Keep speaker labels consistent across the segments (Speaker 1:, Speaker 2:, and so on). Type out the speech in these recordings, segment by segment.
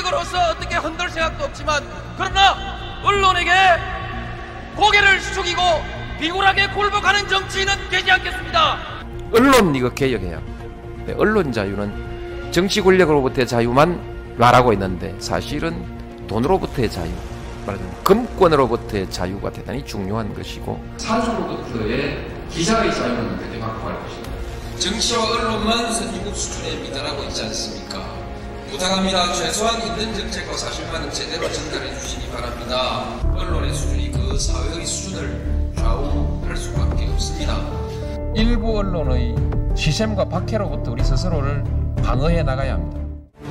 Speaker 1: 시민으로서 어떻게 흔들 생각도 없지만, 그러나 언론에게 고개를 숙이고 비굴하게 굴복하는 정치인은 되지 않겠습니다.
Speaker 2: 언론 이거 개혁해요. 언론 자유는 정치 권력으로부터의 자유만 말하고 있는데 사실은 돈으로부터의 자유, 말하자면 금권으로부터의 자유가 대단히 중요한 것이고, 사주로부터의 기자의 자유는 어떻게 확보할 것인가. 정치와 언론만 선진국 수준에 미달하고 있지 않습니까? 부탁합니다. 최소한 있는 정책과 사실만은 제대로 전달해 주시기 바랍니다. 언론의 수준이 그 사회의 수준을 좌우할 수밖에 없습니다. 일부 언론의 시샘과 박해로부터 우리 스스로를 방어해 나가야 합니다.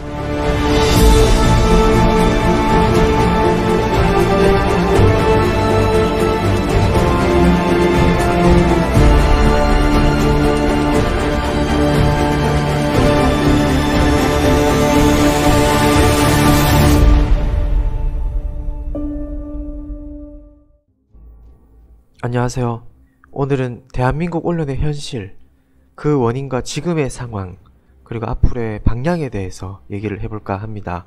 Speaker 3: 안녕하세요. 오늘은 대한민국 언론의 현실, 그 원인과 지금의 상황, 그리고 앞으로의 방향에 대해서 얘기를 해볼까 합니다.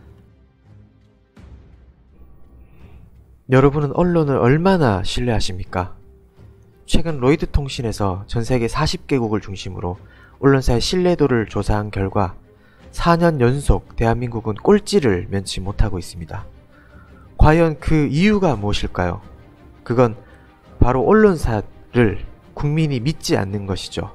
Speaker 3: 여러분은 언론을 얼마나 신뢰하십니까? 최근 로이드 통신에서 전세계 40개국을 중심으로 언론사의 신뢰도를 조사한 결과 4년 연속 대한민국은 꼴찌를 면치 못하고 있습니다. 과연 그 이유가 무엇일까요? 그건 바로 언론사를 국민이 믿지 않는 것이죠.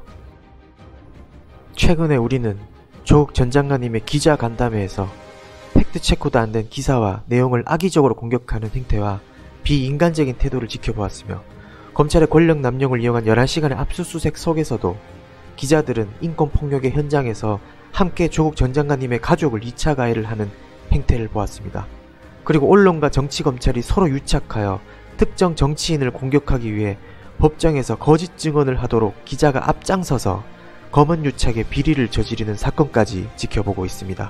Speaker 3: 최근에 우리는 조국 전 장관님의 기자 간담회에서 팩트체크도 안 된 기사와 내용을 악의적으로 공격하는 행태와 비인간적인 태도를 지켜보았으며, 검찰의 권력 남용을 이용한 11시간의 압수수색 속에서도 기자들은 인권폭력의 현장에서 함께 조국 전 장관님의 가족을 2차 가해를 하는 행태를 보았습니다. 그리고 언론과 정치검찰이 서로 유착하여 특정 정치인을 공격하기 위해 법정에서 거짓 증언을 하도록 기자가 앞장서서 검언 유착의 비리를 저지르는 사건까지 지켜보고 있습니다.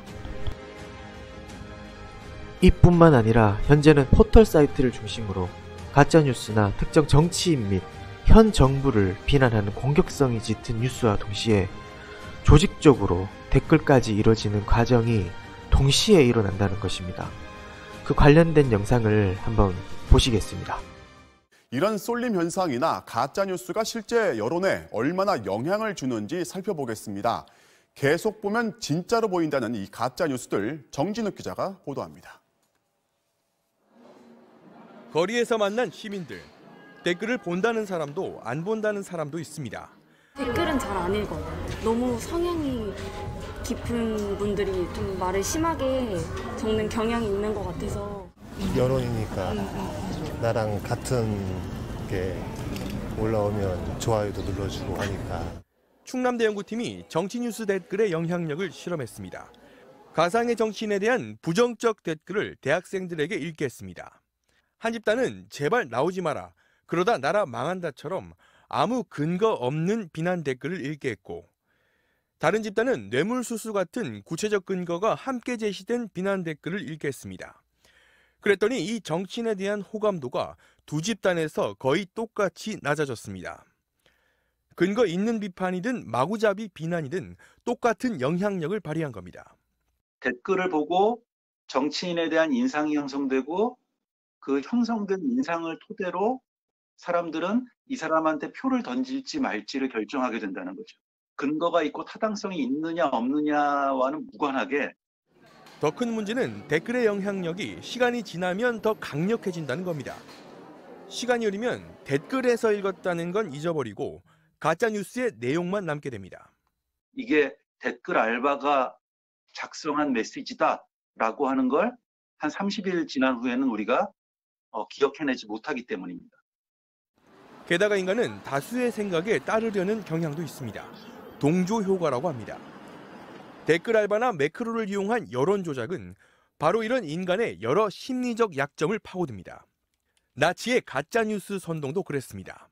Speaker 3: 이뿐만 아니라 현재는 포털 사이트를 중심으로 가짜뉴스나 특정 정치인 및 현 정부를 비난하는 공격성이 짙은 뉴스와 동시에 조직적으로 댓글까지 이뤄지는 과정이 동시에 일어난다는 것입니다. 그 관련된 영상을 한번 보시겠습니다.
Speaker 4: 이런 쏠림 현상이나 가짜뉴스가 실제 여론에 얼마나 영향을 주는지 살펴보겠습니다. 계속 보면 진짜로 보인다는 이 가짜뉴스들, 정진욱 기자가 보도합니다.
Speaker 5: 거리에서 만난 시민들, 댓글을 본다는 사람도 안 본다는 사람도 있습니다.
Speaker 6: 댓글은 잘 안 읽어요. 너무 성향이 깊은 분들이 좀 말을 심하게 적는 경향이 있는 것 같아서.
Speaker 7: 여론이니까 나랑 같은 게 올라오면 좋아요도 눌러주고 하니까.
Speaker 5: 충남대 연구팀이 정치뉴스 댓글의 영향력을 실험했습니다. 가상의 정치인에 대한 부정적 댓글을 대학생들에게 읽게 했습니다. 한 집단은 제발 나오지 마라, 그러다 나라 망한다처럼 아무 근거 없는 비난 댓글을 읽게 했고, 다른 집단은 뇌물수수 같은 구체적 근거가 함께 제시된 비난 댓글을 읽게 했습니다. 그랬더니 이 정치인에 대한 호감도가 두 집단에서 거의 똑같이 낮아졌습니다. 근거 있는 비판이든 마구잡이 비난이든 똑같은 영향력을 발휘한 겁니다.
Speaker 8: 댓글을 보고 정치인에 대한 인상이 형성되고, 그 형성된 인상을 토대로 사람들은 이 사람한테 표를 던질지 말지를 결정하게 된다는 거죠. 근거가 있고 타당성이 있느냐 없느냐와는 무관하게.
Speaker 5: 더 큰 문제는 댓글의 영향력이 시간이 지나면 더 강력해진다는 겁니다. 시간이 흐르면 댓글에서 읽었다는 건 잊어버리고 가짜뉴스의 내용만 남게 됩니다.
Speaker 8: 이게 댓글 알바가 작성한 메시지다라고 하는 걸 한 30일 지난 후에는 우리가 기억해내지 못하기 때문입니다.
Speaker 5: 게다가 인간은 다수의 생각에 따르려는 경향도 있습니다. 동조 효과라고 합니다. 댓글 알바나 매크로를 이용한 여론 조작은 바로 이런 인간의 여러 심리적 약점을 파고듭니다. 나치의 가짜뉴스 선동도 그랬습니다.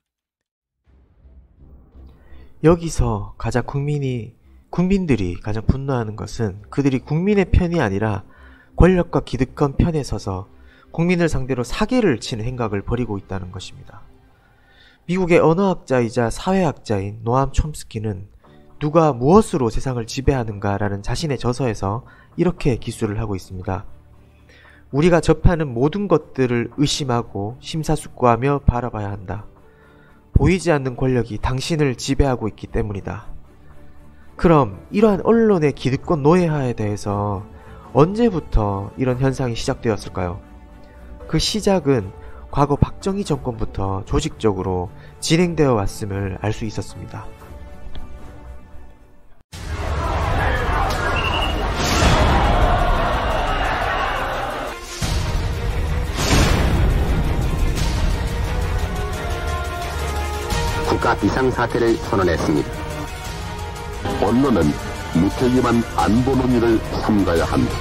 Speaker 3: 여기서 가장 국민들이 가장 분노하는 것은 그들이 국민의 편이 아니라 권력과 기득권 편에 서서 국민을 상대로 사기를 치는 행각을 벌이고 있다는 것입니다. 미국의 언어학자이자 사회학자인 노암 촘스키는 누가 무엇으로 세상을 지배하는가라는 자신의 저서에서 이렇게 기술을 하고 있습니다. 우리가 접하는 모든 것들을 의심하고 심사숙고하며 바라봐야 한다. 보이지 않는 권력이 당신을 지배하고 있기 때문이다. 그럼 이러한 언론의 기득권 노예화에 대해서 언제부터 이런 현상이 시작되었을까요? 그 시작은 과거 박정희 정권부터 조직적으로 진행되어 왔음을 알 수 있었습니다.
Speaker 9: 국가 비상사태를 선언했습니다. 언론은 무책임한 안보 논의를 삼가야 합니다.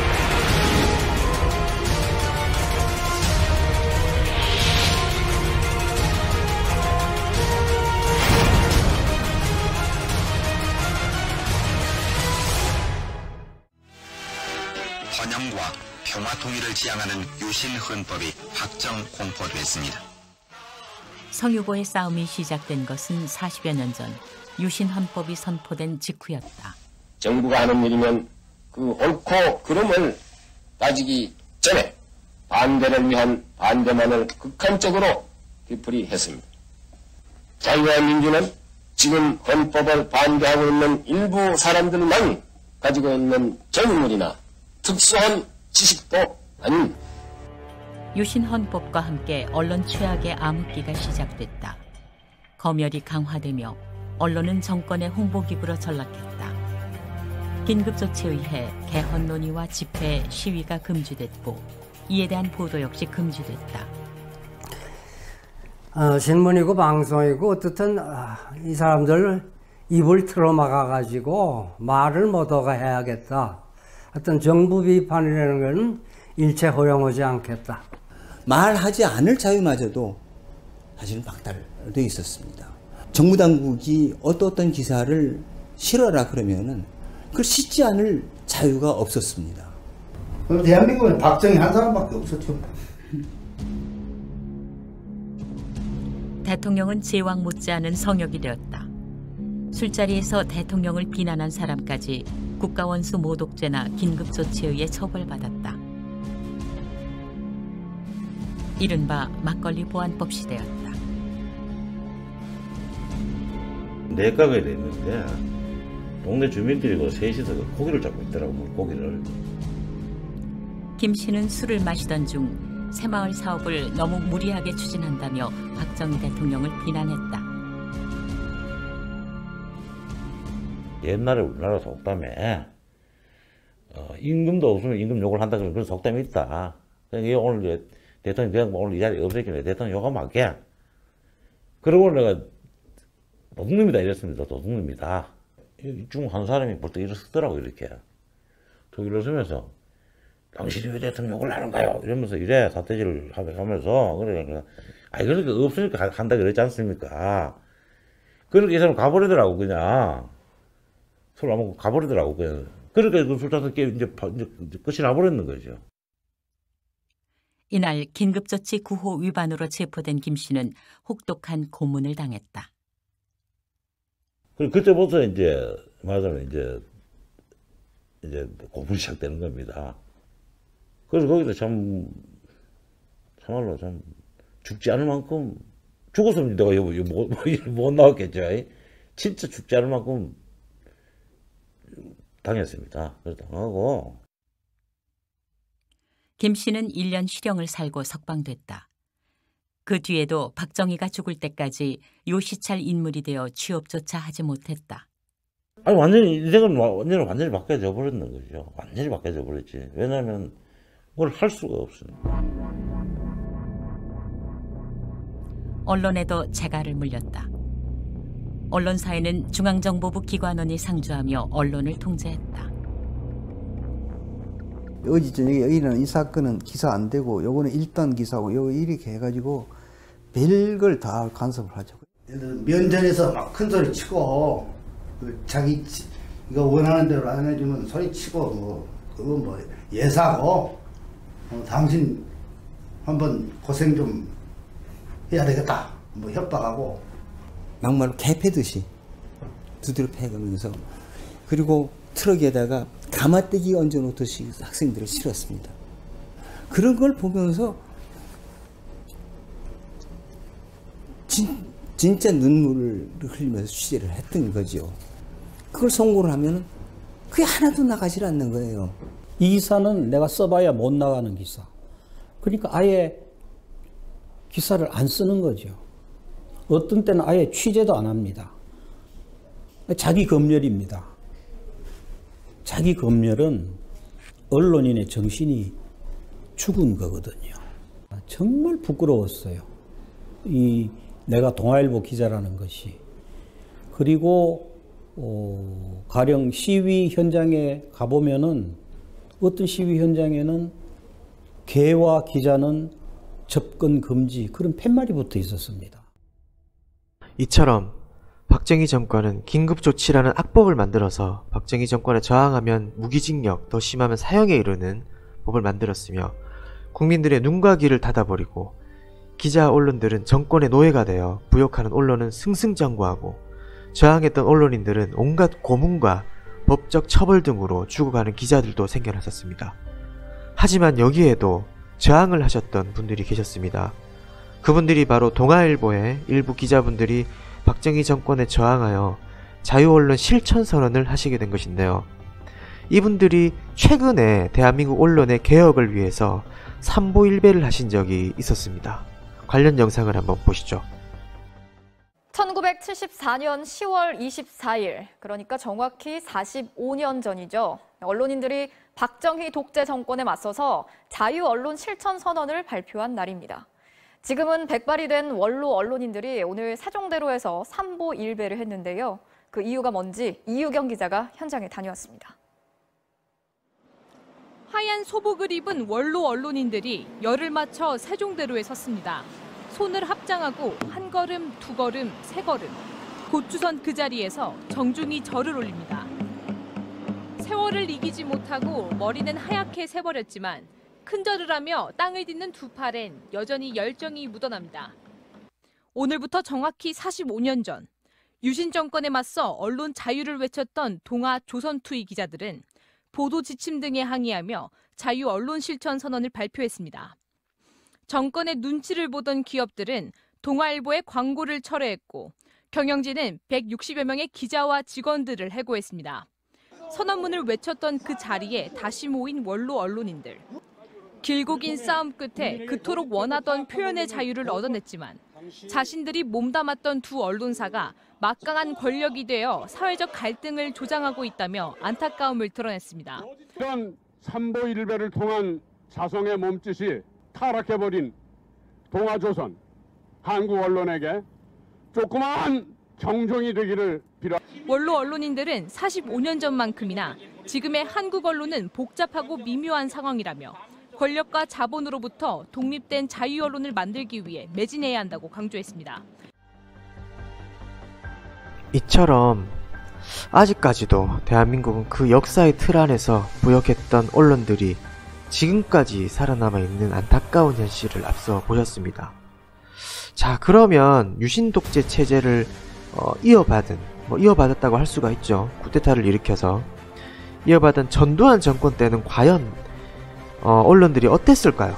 Speaker 10: 번영과 평화 통일을 지향하는 유신헌법이 확정 공포됐습니다.
Speaker 11: 성유고의 싸움이 시작된 것은 40여 년 전 유신헌법이 선포된 직후였다.
Speaker 12: 정부가 하는 일이면 그 옳고 그름을 따지기 전에 반대를 위한 반대만을 극한적으로 되풀이했습니다. 자유와 민주는 지금 헌법을 반대하고 있는 일부 사람들만 가지고 있는 전문이나 특수한 지식도 아닙니다.
Speaker 11: 유신헌법과 함께 언론 최악의 암흑기가 시작됐다. 검열이 강화되며 언론은 정권의 홍보기구로 전락했다. 긴급조치에 의해 개헌 논의와 집회, 시위가 금지됐고 이에 대한 보도 역시 금지됐다.
Speaker 13: 신문이고 방송이고 어떻든 이 사람들 입을 틀어막아가지고 말을 못하게 해야겠다. 어떤 정부 비판이라는 것은 일체 허용하지 않겠다.
Speaker 14: 말하지 않을 자유마저도 사실은 박탈되어 있었습니다. 정부 당국이 어떤 기사를 실어라 그러면은 그걸 싣지 않을 자유가 없었습니다.
Speaker 15: 대한민국은 박정희 한 사람밖에 없었죠.
Speaker 11: 대통령은 제왕 못지않은 성역이 되었다. 술자리에서 대통령을 비난한 사람까지 국가원수 모독죄나 긴급조치에 의해 처벌받았다. 이른바 막걸리 보안법 시대였다.
Speaker 16: 내각에 됐는데 동네 주민들이 셋이서 고기를 잡고 있더라고, 물고기를.
Speaker 11: 김 씨는 술을 마시던 중 새마을 사업을 너무 무리하게 추진한다며 박정희 대통령을 비난했다.
Speaker 16: 옛날에 우리나라 속담에 임금도 없으면 임금 욕을 한다 그런 속담이 있다. 그러니까 오늘 대통령 그냥 오늘 이 자리에 없었길래 대통령 욕하면 안 게. 그러고 내가 도둑놈이다 이랬습니다. 도둑놈이다. 중 한 사람이 벌써 일어서더라고 이렇게. 또 일어서면서 당신이 왜 대통령 욕을 하는가요? 이러면서 이래 사태질을 하면서 그러니까 그러니까 없으니까 한다 그랬지 않습니까? 그러니까 이 사람 가버리더라고 그냥. 술 안 먹고 가버리더라고 그냥. 그러니까 그 술자서 이제 끝이 나버렸는 거죠.
Speaker 11: 이날 긴급조치 9호 위반으로 체포된 김 씨는 혹독한 고문을 당했다.
Speaker 16: 그때부터 이제 말하자면 이제 고문이 시작되는 겁니다. 그래서 거기서 참말로 참 죽지 않을 만큼 죽었으면 내가 못 나왔겠죠. 진짜 죽지 않을 만큼 당했습니다. 그래서 당하고.
Speaker 11: 김 씨는 1년 실형을 살고 석방됐다. 그 뒤에도 박정희가 죽을 때까지 요시찰 인물이 되어 취업조차 하지 못했다.
Speaker 16: 완전히 인생은 완전히 바뀌어져 버렸는 거죠. 완전히 바뀌어져 버렸지. 왜냐하면 그걸 할 수가 없으니까.
Speaker 11: 언론에도 재갈을 물렸다. 언론사에는 중앙정보부 기관원이 상주하며 언론을 통제했다.
Speaker 17: 어제 저녁에 여기는 이 사건은 기사 안 되고 요거는 1단 기사고 요거 이렇게 해가지고 별걸 다 간섭을 하죠.
Speaker 15: 면전에서 막 큰 소리 치고 자기 이거 원하는 대로 안 해주면 소리 치고 그건 뭐 예사고 당신 한번 고생 좀 해야 되겠다 뭐 협박하고
Speaker 14: 막말로 개 패듯이 두드려 패가면서 그리고 트럭에다가 가마떼기 얹어놓듯이 학생들을 실었습니다. 그런 걸 보면서 진짜 눈물을 흘리면서 취재를 했던 거죠. 그걸 성공을 하면은 그게 하나도 나가질 않는 거예요.
Speaker 18: 이 기사는 내가 써봐야 못 나가는 기사. 그러니까 아예 기사를 안 쓰는 거죠. 어떤 때는 아예 취재도 안 합니다. 자기 검열입니다. 자기 검열은 언론인의 정신이 죽은 거거든요. 정말 부끄러웠어요. 내가 동아일보 기자라는 것이. 그리고 가령 시위 현장에 가보면은 어떤 시위 현장에는 개와 기자는 접근 금지 그런 팻말이 붙어 있었습니다.
Speaker 3: 이처럼 박정희 정권은 긴급조치라는 악법을 만들어서 박정희 정권에 저항하면 무기징역, 더 심하면 사형에 이르는 법을 만들었으며 국민들의 눈과 귀를 닫아버리고 기자 언론들은 정권의 노예가 되어 부역하는 언론은 승승장구하고 저항했던 언론인들은 온갖 고문과 법적 처벌 등으로 죽어가는 기자들도 생겨났었습니다. 하지만 여기에도 저항을 하셨던 분들이 계셨습니다. 그분들이 바로 동아일보의 일부 기자분들이 박정희 정권에 저항하여 자유언론 실천선언을 하시게 된 것인데요. 이분들이 최근에 대한민국 언론의 개혁을 위해서 삼보일배를 하신 적이 있었습니다. 관련 영상을 한번 보시죠.
Speaker 19: 1974년 10월 24일, 그러니까 정확히 45년 전이죠. 언론인들이 박정희 독재 정권에 맞서서 자유언론 실천선언을 발표한 날입니다. 지금은 백발이 된 원로 언론인들이 오늘 세종대로에서 삼보일배를 했는데요. 그 이유가 뭔지 이유경 기자가 현장에 다녀왔습니다.
Speaker 20: 하얀 소복을 입은 원로 언론인들이 열을 맞춰 세종대로에 섰습니다. 손을 합장하고 한 걸음, 두 걸음, 세 걸음. 곧주선 그 자리에서 정중히 절을 올립니다. 세월을 이기지 못하고 머리는 하얗게 새버렸지만 큰 절을 하며 땅을 딛는 두 팔엔 여전히 열정이 묻어납니다. 오늘부터 정확히 45년 전 유신 정권에 맞서 언론 자유를 외쳤던 동아 조선투이 기자들은 보도 지침 등에 항의하며 자유 언론 실천 선언을 발표했습니다. 정권의 눈치를 보던 기업들은 동아일보의 광고를 철회했고 경영진은 160여 명의 기자와 직원들을 해고했습니다. 선언문을 외쳤던 그 자리에 다시 모인 원로 언론인들. 길고 긴 싸움 끝에 그토록 원하던 표현의 자유를 얻어냈지만 자신들이 몸담았던 두 언론사가 막강한 권력이 되어 사회적 갈등을 조장하고 있다며 안타까움을 드러냈습니다.
Speaker 21: 이런 삼보일배를 통한 자성의 몸짓이 타락해버린 동아조선, 한국 언론에게 조그마한 경종이 되기를 빌어옵니다.
Speaker 20: 원로 언론인들은 45년 전만큼이나 지금의 한국 언론은 복잡하고 미묘한 상황이라며 권력과 자본으로부터 독립된 자유 언론을 만들기 위해 매진해야 한다고 강조했습니다.
Speaker 3: 이처럼 아직까지도 대한민국은 그 역사의 틀 안에서 부역했던 언론들이 지금까지 살아남아 있는 안타까운 현실을 앞서 보셨습니다. 자, 그러면 유신 독재 체제를 이어받았다고 할 수가 있죠. 쿠데타를 일으켜서 이어받은 전두환 정권 때는 과연 언론들이 어땠을까요?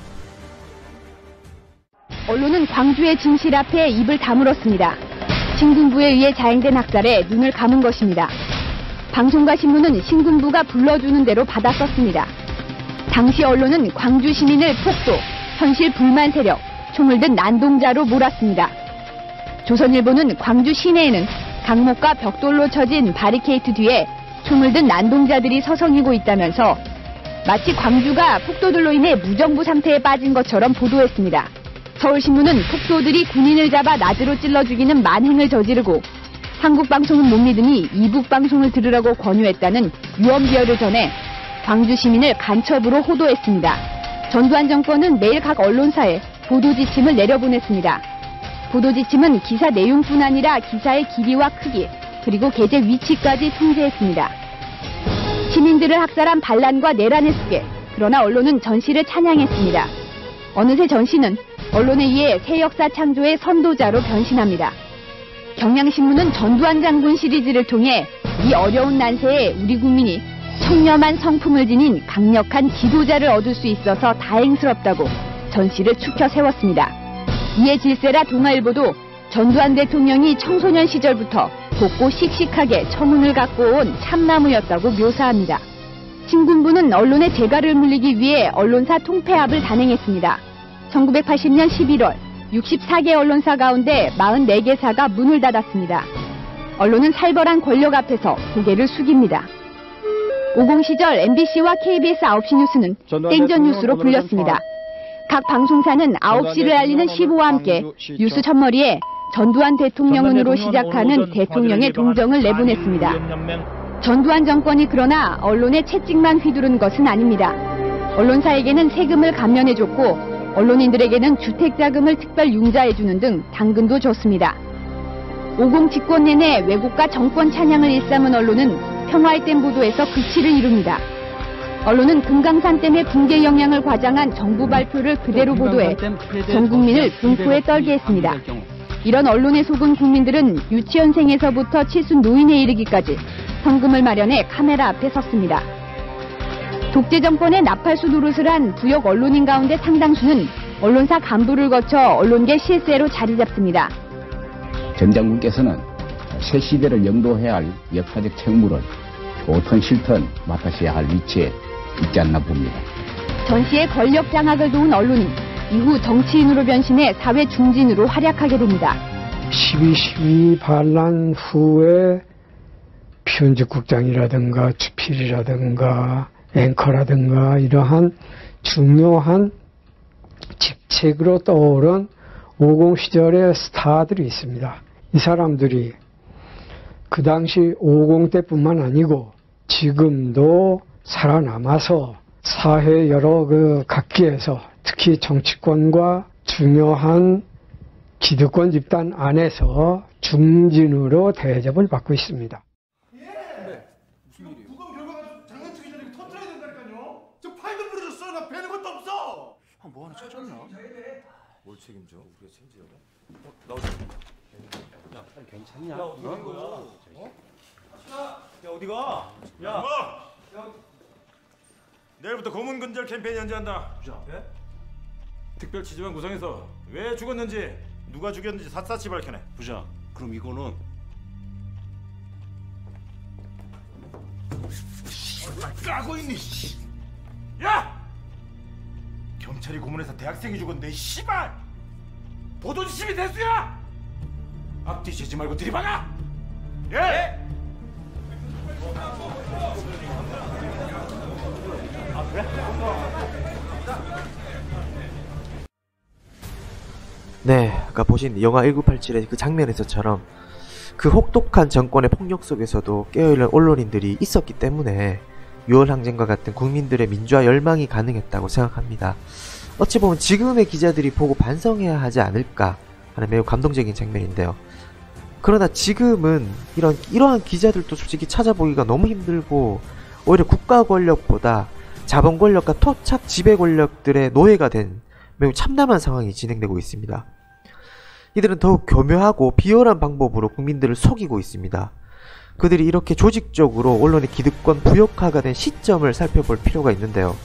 Speaker 22: 언론은 광주의 진실 앞에 입을 다물었습니다. 신군부에 의해 자행된 학살에 눈을 감은 것입니다. 방송과 신문은 신군부가 불러주는 대로 받아 썼습니다. 당시 언론은 광주 시민을 폭도, 현실 불만 세력, 총을 든 난동자로 몰았습니다. 조선일보는 광주 시내에는 강목과 벽돌로 쳐진 바리케이트 뒤에 총을 든 난동자들이 서성이고 있다면서 마치 광주가 폭도들로 인해 무정부 상태에 빠진 것처럼 보도했습니다. 서울신문은 폭도들이 군인을 잡아 나드로 찔러 죽이는 만행을 저지르고 한국방송은 못 믿으니 이북방송을 들으라고 권유했다는 유언비어를 전해 광주 시민을 간첩으로 호도했습니다. 전두환 정권은 매일 각 언론사에 보도지침을 내려보냈습니다. 보도지침은 기사 내용뿐 아니라 기사의 길이와 크기, 그리고 게재 위치까지 통제했습니다. 시민들을 학살한 반란과 내란의 속에 그러나 언론은 전시를 찬양했습니다. 어느새 전시는 언론에 의해 새 역사 창조의 선도자로 변신합니다. 경향신문은 전두환 장군 시리즈를 통해 이 어려운 난세에 우리 국민이 청렴한 성품을 지닌 강력한 지도자를 얻을 수 있어서 다행스럽다고 전씨를 추켜 세웠습니다. 이에 질세라 동아일보도 전두환 대통령이 청소년 시절부터 곱고 씩씩하게 청운을 갖고 온 참나무였다고 묘사합니다. 신군부는 언론의 재갈을 물리기 위해 언론사 통폐합을 단행했습니다. 1980년 11월 64개 언론사 가운데 44개사가 문을 닫았습니다. 언론은 살벌한 권력 앞에서 고개를 숙입니다. 50 시절 MBC와 KBS 9시 뉴스는 땡전 뉴스로 불렸습니다. 각 방송사는 9시를 알리는 시보와 함께 뉴스 첫머리에 전두환 대통령은으로 시작하는 대통령의 동정을 내보냈습니다. 전두환 정권이 그러나 언론의 채찍만 휘두른 것은 아닙니다. 언론사에게는 세금을 감면해줬고 언론인들에게는 주택자금을 특별 융자해주는 등 당근도 줬습니다. 50 집권 내내 왜곡과 정권 찬양을 일삼은 언론은 평화의 댐 보도에서 극치를 이룹니다. 언론은 금강산댐의 붕괴 영향을 과장한 정부 발표를 그대로 보도해 전 국민을 분포에 떨게 했습니다. 이런 언론에 속은 국민들은 유치원생에서부터 칠순 노인에 이르기까지 현금을 마련해 카메라 앞에 섰습니다. 독재 정권의 나팔수 노릇을 한 부역 언론인 가운데 상당수는 언론사 간부를 거쳐 언론계 실세로 자리 잡습니다.
Speaker 1: 전 장군께서는 새 시대를 영도해야 할 역사적 책무를 좋든 싫든 맡으셔야 할 위치에 있지 않나 봅니다.
Speaker 22: 전 씨의 권력 장악을 도운 언론인, 이후 정치인으로 변신해 사회 중진으로 활약하게 됩니다.
Speaker 2: 12.12 반란 후에 편집국장이라든가 주필이라든가 앵커라든가 이러한 중요한 직책으로 떠오른 50 시절의 스타들이 있습니다. 이 사람들이 그 당시 50 때뿐만 아니고 지금도 살아남아서 사회 여러 각기에서 특히 정치권과 중요한 기득권 집단 안에서 중진으로 대접을 받고 있습니다.
Speaker 23: 뭐 하나 찾았나? 뭘 책임져? 우리가 책임지라고? 나오자. 야, 괜찮냐? 야, 어디 간 거야? 어? 야, 어디가? 야, 내일부터 검은 근절 캠페인 연재한다. 예? 특별 취재반 구성해서 왜 죽었는지, 누가 죽였는지 샅샅이 밝혀내. 부자, 그럼 이거는 까고 있니? 야! 경찰이 고문해서 대학생이 죽었는데 씨발! 보도지심이 대수야! 앞뒤 재지 말고 들이박아! 예! 아 그래?
Speaker 3: 네, 아까 보신 영화 1987의 그 장면에서처럼 그 혹독한 정권의 폭력 속에서도 깨어있는 언론인들이 있었기 때문에 6월 항쟁과 같은 국민들의 민주화 열망이 가능했다고 생각합니다. 어찌 보면 지금의 기자들이 보고 반성해야 하지 않을까 하는 매우 감동적인 장면인데요. 그러나 지금은 이러한 기자들도 솔직히 찾아보기가 너무 힘들고 오히려 국가 권력보다 자본 권력과 토착 지배 권력들의 노예가 된 매우 참담한 상황이 진행되고 있습니다. 이들은 더욱 교묘하고 비열한 방법으로 국민들을 속이고 있습니다. 그들이 이렇게 조직적으로 언론의 기득권 부역화가 된 시점을 살펴볼 필요가 있는데요.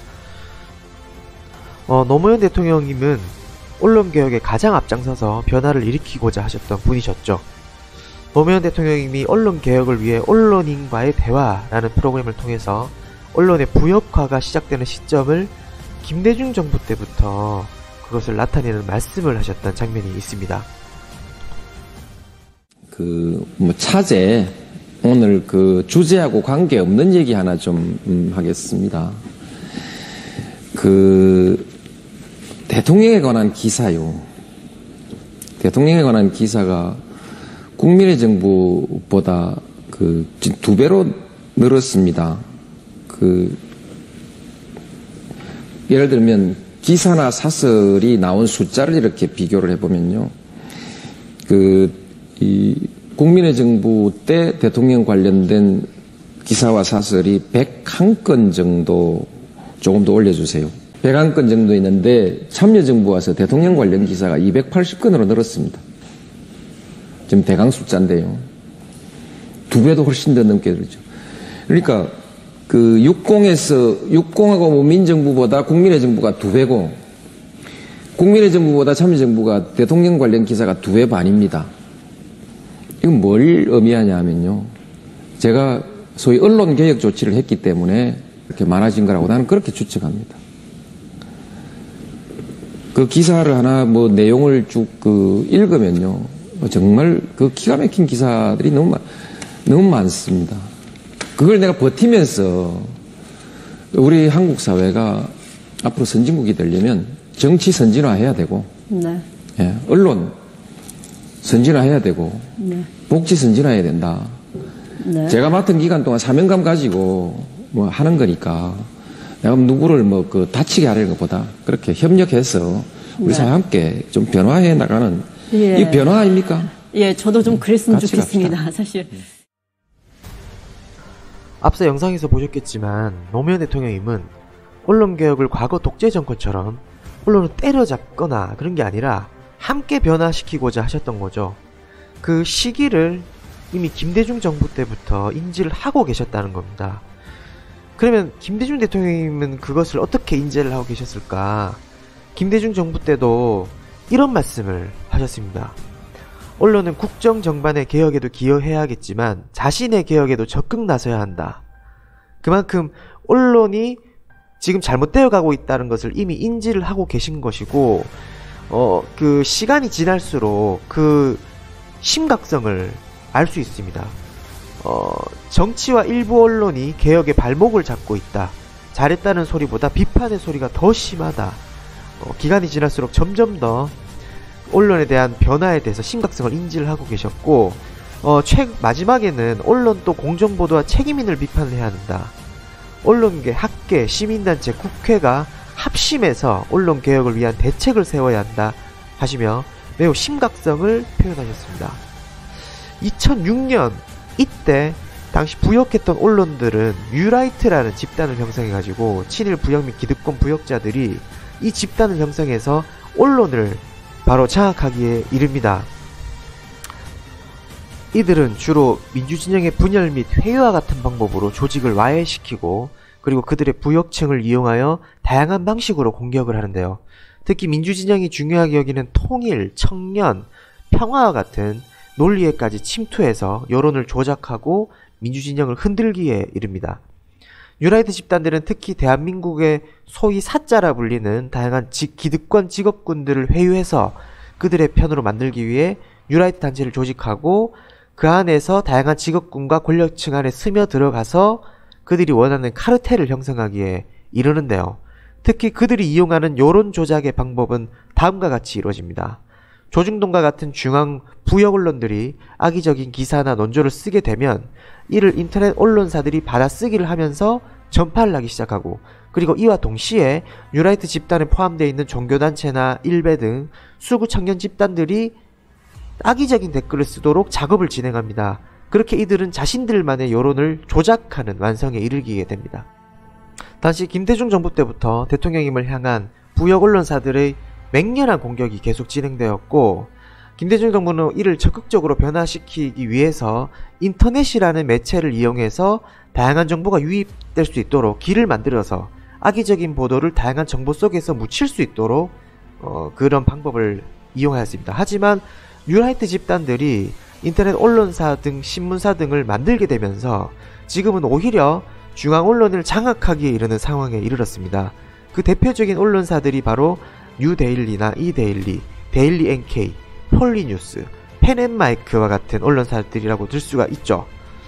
Speaker 3: 노무현 대통령님은 언론개혁에 가장 앞장서서 변화를 일으키고자 하셨던 분이셨죠. 노무현 대통령님이 언론개혁을 위해 언론인과의 대화라는 프로그램을 통해서 언론의 부역화가 시작되는 시점을 김대중 정부 때부터 그것을 나타내는 말씀을 하셨던 장면이 있습니다.
Speaker 24: 차제 오늘 주제하고 관계없는 얘기 하나 좀 하겠습니다. 대통령에 관한 기사요. 대통령에 관한 기사가 국민의 정부보다 2배로 늘었습니다. 예를 들면 기사나 사설이 나온 숫자를 이렇게 비교를 해보면요. 국민의 정부 때 대통령 관련된 기사와 사설이 101건 정도 조금 더 올려주세요. 101건 정도 있는데 참여정부 와서 대통령 관련 기사가 280건으로 늘었습니다. 지금 대강 숫자인데요. 2배도 훨씬 더 넘게 늘죠. 그러니까 그 육공하고 민정부보다 국민의 정부가 2배고 국민의 정부보다 참여정부가 대통령 관련 기사가 2배 반입니다. 이건 뭘 의미하냐 하면요. 제가 소위 언론 개혁 조치를 했기 때문에 이렇게 많아진 거라고 나는 그렇게 추측합니다. 그 기사를 하나 뭐 내용을 쭉 읽으면요. 정말 그 기가 막힌 기사들이 너무 많습니다. 그걸 내가 버티면서 우리 한국 사회가 앞으로 선진국이 되려면 정치 선진화해야 되고,
Speaker 4: 네.
Speaker 24: 예, 언론 선진화해야 되고,
Speaker 4: 네.
Speaker 24: 복지 선진화해야 된다.
Speaker 4: 네.
Speaker 24: 제가 맡은 기간 동안 사명감 가지고 뭐 하는 거니까 내가 누구를 뭐 다치게 하려는 것보다 그렇게 협력해서 우리
Speaker 4: 네.
Speaker 24: 사회 함께 좀 변화해 나가는
Speaker 4: 예.
Speaker 24: 이 변화 아닙니까?
Speaker 4: 예, 저도 좀 그랬으면
Speaker 24: 같이
Speaker 4: 좋겠습니다.
Speaker 24: 갑시다.
Speaker 4: 사실.
Speaker 3: 앞서 영상에서 보셨겠지만 노무현 대통령님은 언론개혁을 과거 독재 정권처럼 언론을 때려잡거나 그런 게 아니라 함께 변화시키고자 하셨던 거죠. 그 시기를 이미 김대중 정부 때부터 인지를 하고 계셨다는 겁니다. 그러면 김대중 대통령님은 그것을 어떻게 인지를 하고 계셨을까? 김대중 정부 때도 이런 말씀을 하셨습니다. 언론은 국정 정반의 개혁에도 기여해야겠지만 자신의 개혁에도 적극 나서야 한다. 그만큼 언론이 지금 잘못되어 가고 있다는 것을 이미 인지를 하고 계신 것이고, 그 시간이 지날수록 그 심각성을 알 수 있습니다. 정치와 일부 언론이 개혁의 발목을 잡고 있다. 잘했다는 소리보다 비판의 소리가 더 심하다. 기간이 지날수록 점점 더 언론에 대한 변화에 대해서 심각성을 인지를 하고 계셨고, 마지막에는 언론 또 공정보도와 책임인을 비판해야 한다. 언론계, 학계, 시민단체, 국회가 합심해서 언론개혁을 위한 대책을 세워야 한다 하시며 매우 심각성을 표현하셨습니다. 2006년 이때 당시 부역했던 언론들은 뉴라이트라는 집단을 형성해가지고 친일 부역 및 기득권 부역자들이 이 집단을 형성해서 언론을 바로 장악하기에 이릅니다. 이들은 주로 민주진영의 분열 및 회유와 같은 방법으로 조직을 와해시키고 그리고 그들의 부역층을 이용하여 다양한 방식으로 공격을 하는데요. 특히 민주진영이 중요하게 여기는 통일, 청년, 평화와 같은 논리에까지 침투해서 여론을 조작하고 민주진영을 흔들기에 이릅니다. 뉴라이트 집단들은 특히 대한민국의 소위 사자라 불리는 다양한 기득권 직업군들을 회유해서 그들의 편으로 만들기 위해 뉴라이트 단체를 조직하고 그 안에서 다양한 직업군과 권력층 안에 스며들어가서 그들이 원하는 카르텔을 형성하기에 이르는데요. 특히 그들이 이용하는 여론 조작의 방법은 다음과 같이 이루어집니다. 조중동과 같은 중앙 부역 언론들이 악의적인 기사나 논조를 쓰게 되면 이를 인터넷 언론사들이 받아쓰기를 하면서 전파를 하기 시작하고, 그리고 이와 동시에 뉴라이트 집단에 포함되어 있는 종교단체나 일베 등 수구 청년 집단들이 악의적인 댓글을 쓰도록 작업을 진행합니다. 그렇게 이들은 자신들만의 여론을 조작하는 완성에 이르게 됩니다. 당시 김대중 정부 때부터 대통령님을 향한 부역 언론사들의 맹렬한 공격이 계속 진행되었고, 김대중 정부는 이를 적극적으로 변화시키기 위해서 인터넷이라는 매체를 이용해서 다양한 정보가 유입될 수 있도록 길을 만들어서 악의적인 보도를 다양한 정보 속에서 묻힐 수 있도록 그런 방법을 이용하였습니다. 하지만 뉴라이트 집단들이 인터넷 언론사 등 신문사 등을 만들게 되면서 지금은 오히려 중앙 언론을 장악하기에 이르는 상황에 이르렀습니다. 그 대표적인 언론사들이 바로 뉴데일리나 이데일리, 데일리 NK, 폴리뉴스, 펜앤마이크와 같은 언론사들이라고 들 수가 있죠.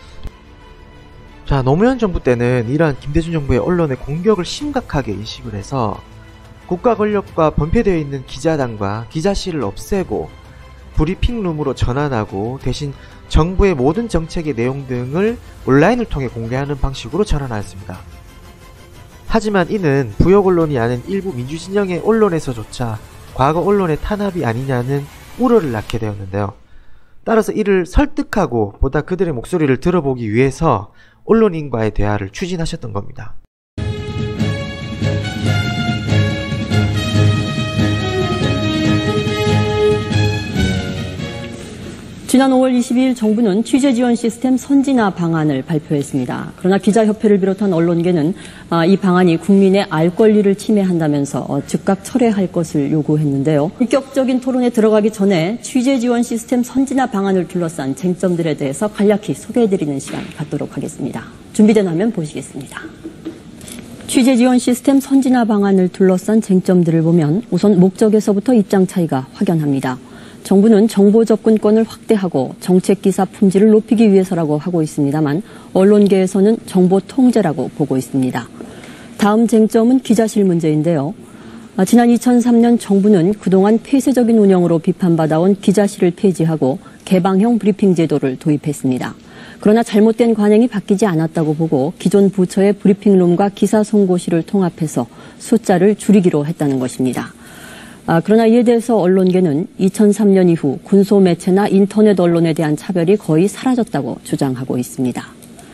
Speaker 3: 자, 노무현 정부 때는 이러한 김대중 정부의 언론의 공격을 심각하게 인식을 해서 국가 권력과 번폐되어 있는 기자단과 기자실을 없애고 브리핑룸으로 전환하고 대신 정부의 모든 정책의 내용 등을 온라인을 통해 공개하는 방식으로 전환하였습니다. 하지만 이는 부역 언론이 아닌 일부 민주진영의 언론에서조차 과거 언론의 탄압이 아니냐는 우려를 낳게 되었는데요. 따라서 이를 설득하고 보다 그들의 목소리를 들어보기 위해서 언론인과의 대화를 추진하셨던 겁니다.
Speaker 4: 지난 5월 22일 정부는 취재 지원 시스템 선진화 방안을 발표했습니다. 그러나 기자협회를 비롯한 언론계는 이 방안이 국민의 알 권리를 침해한다면서 즉각 철회할 것을 요구했는데요. 본격적인 토론에 들어가기 전에 취재 지원 시스템 선진화 방안을 둘러싼 쟁점들에 대해서 간략히 소개해드리는 시간 갖도록 하겠습니다. 준비된 화면 보시겠습니다. 취재 지원 시스템 선진화 방안을 둘러싼 쟁점들을 보면 우선 목적에서부터 입장 차이가 확연합니다. 정부는 정보 접근권을 확대하고 정책 기사 품질을 높이기 위해서라고 하고 있습니다만 언론계에서는 정보 통제라고 보고 있습니다. 다음 쟁점은 기자실 문제인데요. 지난 2003년 정부는 그동안 폐쇄적인 운영으로 비판받아온 기자실을 폐지하고 개방형 브리핑 제도를 도입했습니다. 그러나 잘못된 관행이 바뀌지 않았다고 보고 기존 부처의 브리핑룸과 기사 송고실을 통합해서 숫자를 줄이기로 했다는 것입니다. 그러나 이에 대해서 언론계는 2003년 이후 군소 매체나 인터넷 언론에 대한 차별이 거의 사라졌다고 주장하고 있습니다.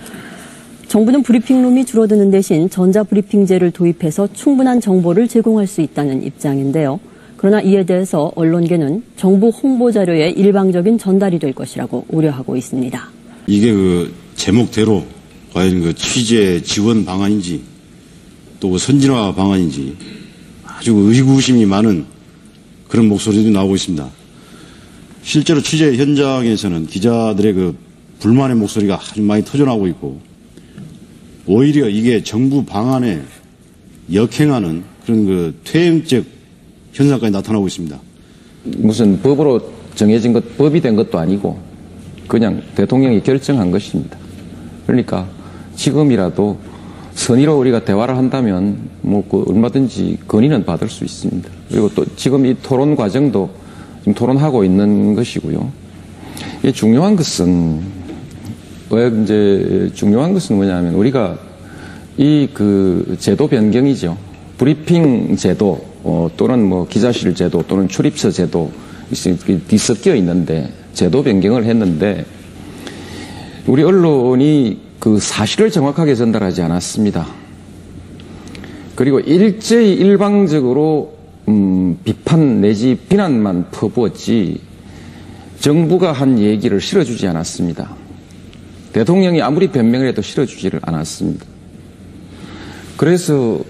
Speaker 4: 정부는 브리핑룸이 줄어드는 대신 전자브리핑제를 도입해서 충분한 정보를 제공할 수 있다는 입장인데요. 그러나 이에 대해서 언론계는 정부 홍보자료의 일방적인 전달이 될 것이라고 우려하고 있습니다.
Speaker 5: 이게 그 제목대로 과연 그 취재 지원 방안인지 또 선진화 방안인지 아주 의구심이 많은 그런 목소리도 나오고 있습니다. 실제로 취재 현장에서는 기자들의 그 불만의 목소리가 아주 많이 터져나오고 있고 오히려 이게 정부 방안에 역행하는 그런 그 퇴행적 현상까지 나타나고 있습니다.
Speaker 24: 무슨 법으로 정해진 것, 법이 된 것도 아니고 그냥 대통령이 결정한 것입니다. 그러니까 지금이라도 선의로 우리가 대화를 한다면 얼마든지 건의는 받을 수 있습니다. 그리고 또 지금 이 토론 과정도 지금 토론하고 있는 것이고요. 이게 중요한 것은 뭐냐면 우리가 이 그 제도 변경이죠. 브리핑 제도 또는 뭐 기자실 제도 또는 출입처 제도 뒤섞여 있는데 제도 변경을 했는데 우리 언론이 그 사실을 정확하게 전달하지 않았습니다. 그리고 일제히 일방적으로 비판 내지 비난만 퍼부었지 정부가 한 얘기를 실어주지 않았습니다. 대통령이 아무리 변명을 해도 실어주지를 않았습니다. 그래서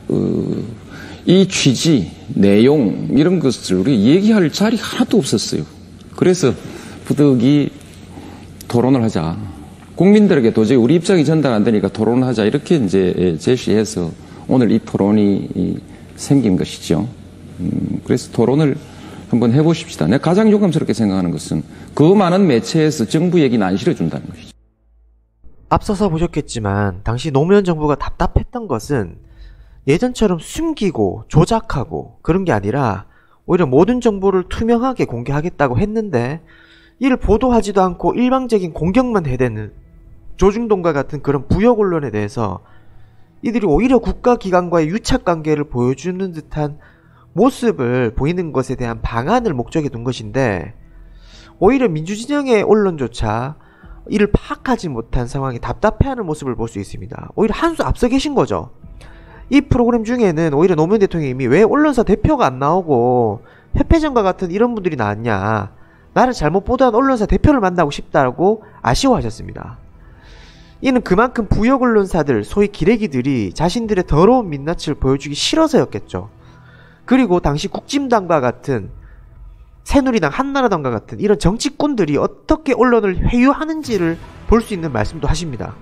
Speaker 24: 이 취지, 내용 이런 것을 우리 얘기할 자리 하나도 없었어요. 그래서 부득이 토론을 하자. 국민들에게 도저히 우리 입장이 전달 안 되니까 토론을 하자. 이렇게 이제 제시해서 오늘 이 토론이 생긴 것이죠. 그래서 토론을 한번 해보십시다. 내가 가장 유감스럽게 생각하는 것은 그 많은 매체에서 정부 얘기는 안 실어준다는 것이죠.
Speaker 3: 앞서서 보셨겠지만 당시 노무현 정부가 답답했던 것은 예전처럼 숨기고 조작하고 그런 게 아니라 오히려 모든 정보를 투명하게 공개하겠다고 했는데 이를 보도하지도 않고 일방적인 공격만 해대는 조중동과 같은 그런 부역 언론에 대해서 이들이 오히려 국가기관과의 유착관계를 보여주는 듯한 모습을 보이는 것에 대한 방안을 목적에 둔 것인데 오히려 민주진영의 언론조차 이를 파악하지 못한 상황에 답답해하는 모습을 볼 수 있습니다. 오히려 한 수 앞서 계신 거죠. 이 프로그램 중에는 오히려 노무현 대통령이 왜 언론사 대표가 안 나오고 협회장과 같은 이런 분들이 나왔냐, 나를 잘못 보도한 언론사 대표를 만나고 싶다고 아쉬워하셨습니다. 이는 그만큼 부역 언론사들, 소위 기레기들이 자신들의 더러운 민낯을 보여주기 싫어서였겠죠. 그리고 당시 국진당과 같은 새누리당, 한나라당과 같은 이런 정치꾼들이 어떻게 언론을 회유하는지를 볼 수 있는 말씀도 하십니다.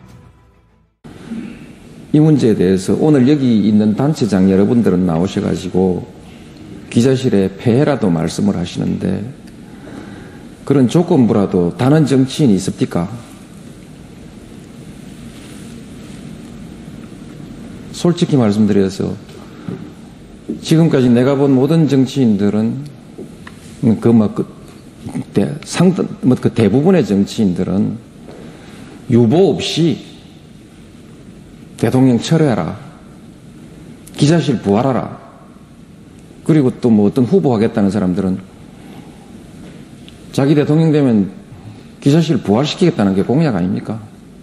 Speaker 24: 이 문제에 대해서 오늘 여기 있는 단체장 여러분들은 나오셔가지고 기자실에 폐해라도 말씀을 하시는데 그런 조건부라도 다른 정치인이 있습니까? 솔직히 말씀드려서 지금까지 내가 본 모든 정치인들은 그 대부분의 정치인들은 유보 없이 대통령 철회하라, 기자실 부활하라, 그리고 또 뭐 어떤 후보 하겠다는 사람들은 자기 대통령 되면 기자실 부활시키겠다는 게 공약 아닙니까?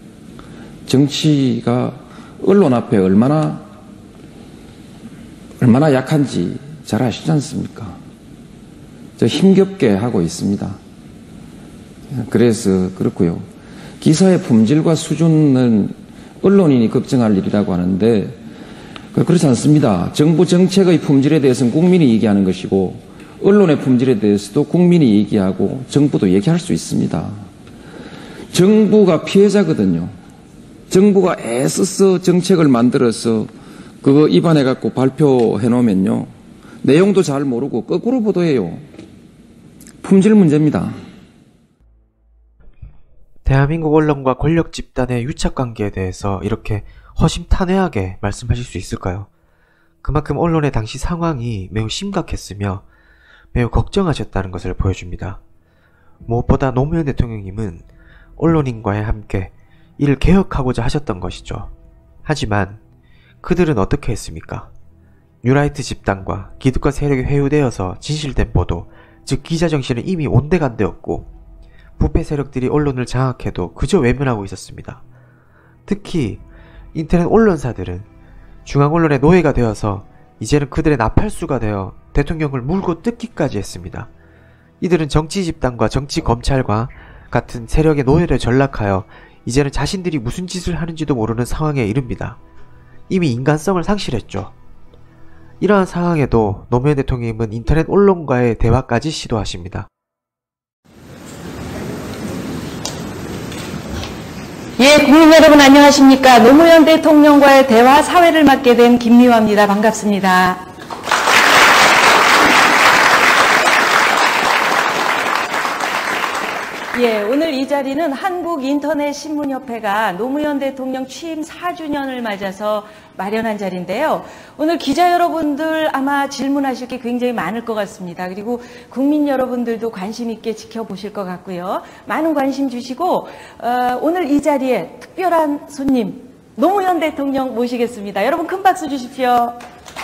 Speaker 24: 정치가 언론 앞에 얼마나 약한지 잘 아시지 않습니까? 저 힘겹게 하고 있습니다. 그래서 그렇고요. 기사의 품질과 수준은 언론인이 걱정할 일이라고 하는데 그렇지 않습니다. 정부 정책의 품질에 대해서는 국민이 얘기하는 것이고 언론의 품질에 대해서도 국민이 얘기하고 정부도 얘기할 수 있습니다. 정부가 피해자거든요. 정부가 애써서 정책을 만들어서 그거 입안해갖고 발표해 놓으면요. 내용도 잘 모르고 거꾸로 보도해요. 품질 문제입니다.
Speaker 3: 대한민국 언론과 권력 집단의 유착관계에 대해서 이렇게 허심탄회하게 말씀하실 수 있을까요? 그만큼 언론의 당시 상황이 매우 심각했으며 매우 걱정하셨다는 것을 보여줍니다. 무엇보다 노무현 대통령님은 언론인과 함께 이를 개혁하고자 하셨던 것이죠. 하지만 그들은 어떻게 했습니까? 뉴라이트 집단과 기득권 세력이 회유되어서 진실된 보도, 즉 기자 정신은 이미 온데간데였고 부패 세력들이 언론을 장악해도 그저 외면하고 있었습니다. 특히 인터넷 언론사들은 중앙 언론의 노예가 되어서 이제는 그들의 나팔수가 되어 대통령을 물고 뜯기까지 했습니다. 이들은 정치 집단과 정치 검찰과 같은 세력의 노예를 전락하여 이제는 자신들이 무슨 짓을 하는지도 모르는 상황에 이릅니다. 이미 인간성을 상실했죠. 이러한 상황에도 노무현 대통령님은 인터넷 언론과의 대화까지 시도하십니다.
Speaker 6: 예, 국민 여러분 안녕하십니까. 노무현 대통령과의 대화 사회를 맡게 된 김미화입니다. 반갑습니다. 예, 오늘 이 자리는 한국인터넷신문협회가 노무현 대통령 취임 4주년을 맞아서 마련한 자리인데요. 오늘 기자 여러분들 아마 질문하실 게 굉장히 많을 것 같습니다. 그리고 국민 여러분들도 관심 있게 지켜보실 것 같고요. 많은 관심 주시고 오늘 이 자리에 특별한 손님 노무현 대통령 모시겠습니다. 여러분 큰 박수 주십시오.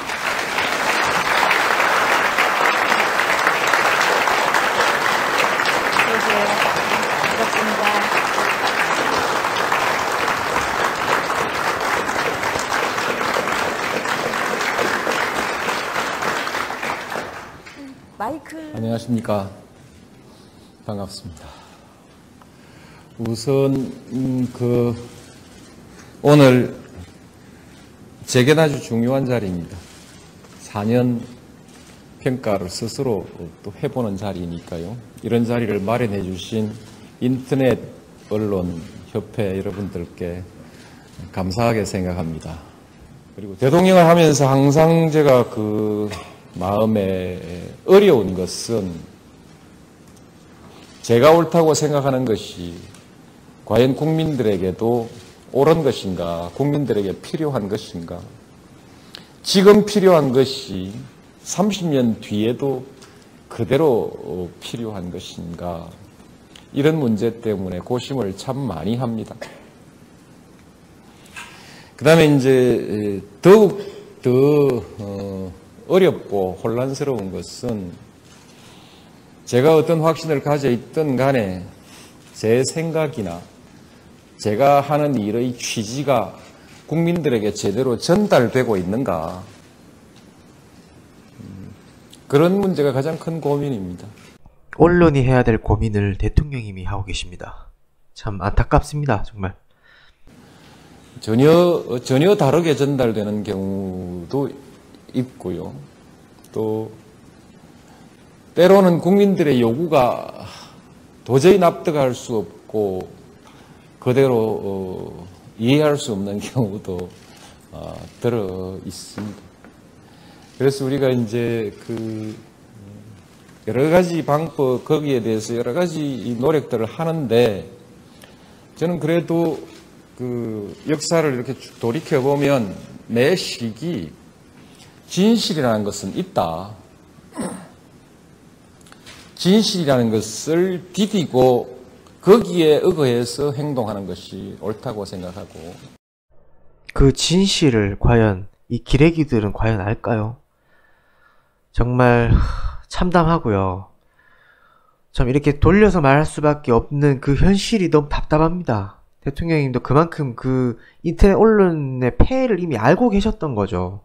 Speaker 24: 안녕하십니까. 반갑습니다. 우선 오늘 제게는 아주 중요한 자리입니다. 4년 평가를 스스로 또 해보는 자리니까요. 이런 자리를 마련해 주신 인터넷 언론 협회 여러분들께 감사하게 생각합니다. 그리고 대통령을 하면서 항상 제가 마음에 어려운 것은 제가 옳다고 생각하는 것이 과연 국민들에게도 옳은 것인가, 국민들에게 필요한 것인가, 지금 필요한 것이 30년 뒤에도 그대로 필요한 것인가, 이런 문제 때문에 고심을 참 많이 합니다. 그 다음에 이제 더욱 더 어렵고 혼란스러운 것은 제가 어떤 확신을 가져 있든 간에 제 생각이나 제가 하는 일의 취지가 국민들에게 제대로 전달되고 있는가, 그런 문제가 가장 큰 고민입니다.
Speaker 3: 언론이 해야 될 고민을 대통령님이 하고 계십니다. 참 안타깝습니다. 정말.
Speaker 24: 전혀 다르게 전달되는 경우도 있고요. 또 때로는 국민들의 요구가 도저히 납득할 수 없고 그대로 이해할 수 없는 경우도 들어 있습니다. 그래서 우리가 이제 여러 가지 방법, 거기에 대해서 여러 가지 노력들을 하는데, 저는 그래도 역사를 이렇게 쭉 돌이켜보면 매 시기 진실이라는 것은 있다. 진실이라는 것을 디디고 거기에 의거해서 행동하는 것이 옳다고 생각하고,
Speaker 3: 그 진실을 과연 이 기레기들은 과연 알까요? 정말 참담하고요. 참 이렇게 돌려서 말할 수밖에 없는 그 현실이 너무 답답합니다. 대통령님도 그만큼 인터넷 언론의 폐해를 이미 알고 계셨던 거죠.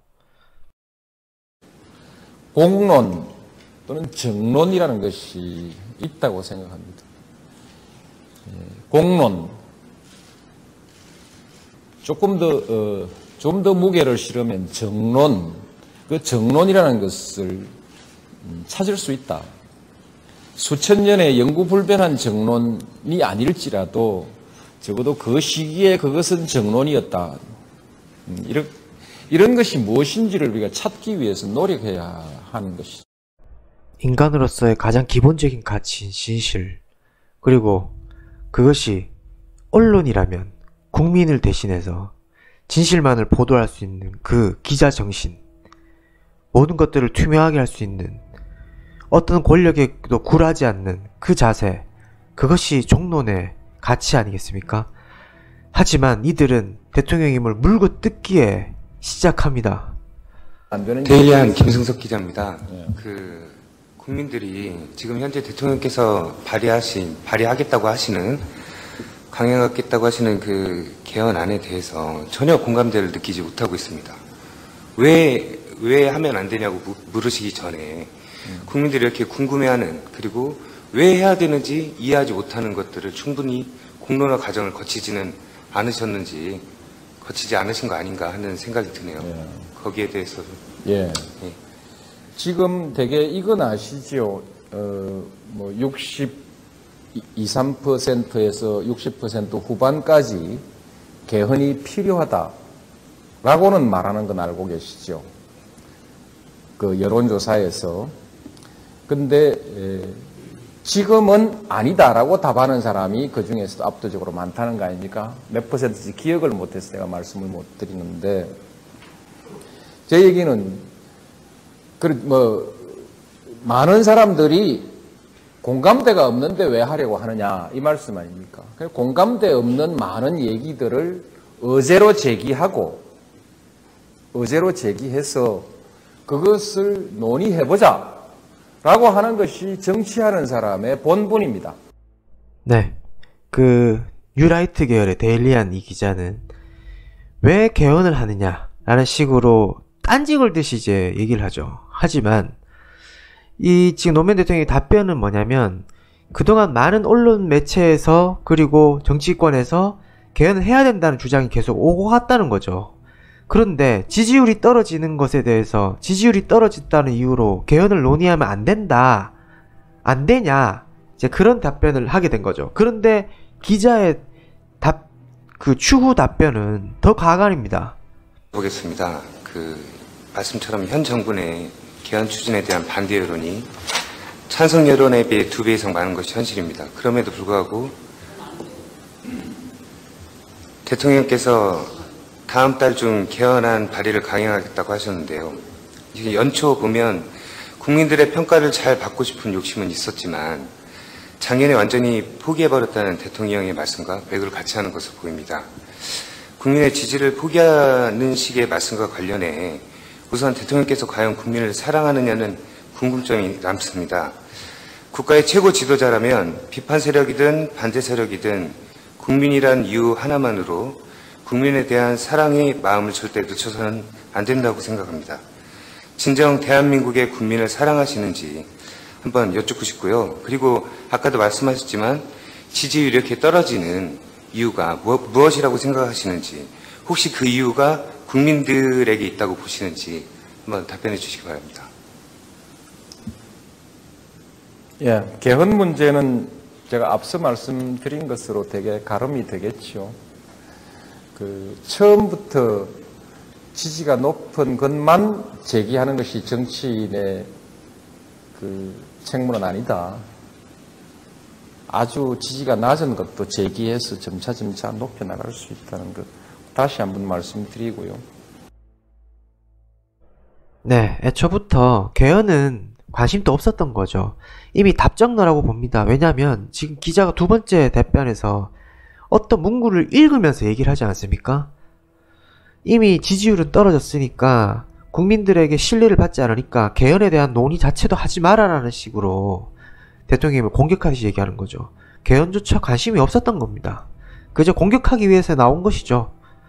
Speaker 24: 공론 또는 정론이라는 것이 있다고 생각합니다. 공론, 조금 더 좀 더 무게를 실으면 정론, 그 정론이라는 것을 찾을 수 있다. 수천 년의 영구불변한 정론이 아닐지라도 적어도 그 시기에 그것은 정론이었다. 이런 것이 무엇인지를 우리가 찾기 위해서 노력해야 하는 것이죠.
Speaker 3: 인간으로서의 가장 기본적인 가치인 진실, 그리고 그것이 언론이라면 국민을 대신해서 진실만을 보도할 수 있는 그 기자 정신, 모든 것들을 투명하게 할 수 있는 어떤 권력에도 굴하지 않는 그 자세, 그것이 종론의 가치 아니겠습니까? 하지만 이들은 대통령임을 물고 뜯기에 시작합니다.
Speaker 7: 데일리한 김승석 기자입니다. 국민들이 지금 현재 대통령께서 발의하겠다고 하시는, 강행하겠다고 하시는 그 개헌안에 대해서 전혀 공감대를 느끼지 못하고 있습니다. 왜 하면 안 되냐고 물으시기 전에 국민들이 이렇게 궁금해하는, 그리고 왜 해야 되는지 이해하지 못하는 것들을 충분히 공론화 과정을 거치지 않으신 거 아닌가 하는 생각이 드네요. 거기에 대해서.
Speaker 24: 지금 되게 이건 아시죠? 63%에서 60% 후반까지 개헌이 필요하다라고는 말하는 건 알고 계시죠? 그 여론조사에서. 근데 지금은 아니다라고 답하는 사람이 그 중에서도 압도적으로 많다는 거 아닙니까? 몇 퍼센트인지 기억을 못해서 제가 말씀을 못 드리는데, 제 얘기는 많은 사람들이 공감대가 없는데 왜 하려고 하느냐 이 말씀 아닙니까? 공감대 없는 많은 얘기들을 의제로 제기해서 그것을 논의해보자 라고 하는 것이 정치하는 사람의 본분입니다.
Speaker 3: 네, 그 뉴라이트 계열의 데일리한 이 기자는 왜 개헌을 하느냐라는 식으로 딴지 걸듯이 이제 얘기를 하죠. 하지만 이 지금 노무현 대통령의 답변은 뭐냐면, 그동안 많은 언론 매체에서 그리고 정치권에서 개헌을 해야 된다는 주장이 계속 오고 갔다는 거죠. 그런데 지지율이 떨어지는 것에 대해서 지지율이 떨어졌다는 이유로 개헌을 논의하면 안 된다, 안 되냐, 이제 그런 답변을 하게 된 거죠. 그런데 기자의 그 추후 답변은 더 가관입니다.
Speaker 7: 보겠습니다. 말씀처럼 현 정부 내 개헌 추진에 대한 반대 여론이 찬성 여론에 비해 2배 이상 많은 것이 현실입니다. 그럼에도 불구하고 대통령께서 다음 달 중 개헌안 발의를 강행하겠다고 하셨는데요. 연초 보면 국민들의 평가를 잘 받고 싶은 욕심은 있었지만 작년에 완전히 포기해버렸다는 대통령의 말씀과 맥을 같이 하는 것으로 보입니다. 국민의 지지를 포기하는 식의 말씀과 관련해 우선 대통령께서 과연 국민을 사랑하느냐는 궁금점이 남습니다. 국가의 최고 지도자라면 비판 세력이든 반대 세력이든 국민이란 이유 하나만으로 국민에 대한 사랑의 마음을 절대 늦춰서는 안 된다고 생각합니다. 진정 대한민국의 국민을 사랑하시는지 한번 여쭙고 싶고요. 그리고 아까도 말씀하셨지만 지지율이 이렇게 떨어지는 이유가 무엇이라고 생각하시는지, 혹시 그 이유가 국민들에게 있다고 보시는지 한번 답변해 주시기 바랍니다.
Speaker 24: 개헌 문제는 제가 앞서 말씀드린 것으로 되게 가름이 되겠죠. 처음부터 지지가 높은 것만 제기하는 것이 정치인의 책무는 아니다. 아주 지지가 낮은 것도 제기해서 점차점차 높여나갈 수 있다는 것 다시 한번 말씀드리고요.
Speaker 3: 네, 애초부터 개헌은 관심도 없었던 거죠. 이미 답정너라고 봅니다. 왜냐하면 지금 기자가 두 번째 답변에서 어떤 문구를 읽으면서 얘기를 하지 않습니까? 이미 지지율은 떨어졌으니까 국민들에게 신뢰를 받지 않으니까 개헌에 대한 논의 자체도 하지 마라라는 식으로 대통령님을 공격하듯이 얘기하는 거죠. 개헌조차 관심이 없었던 겁니다. 그저 공격하기 위해서 나온 것이죠.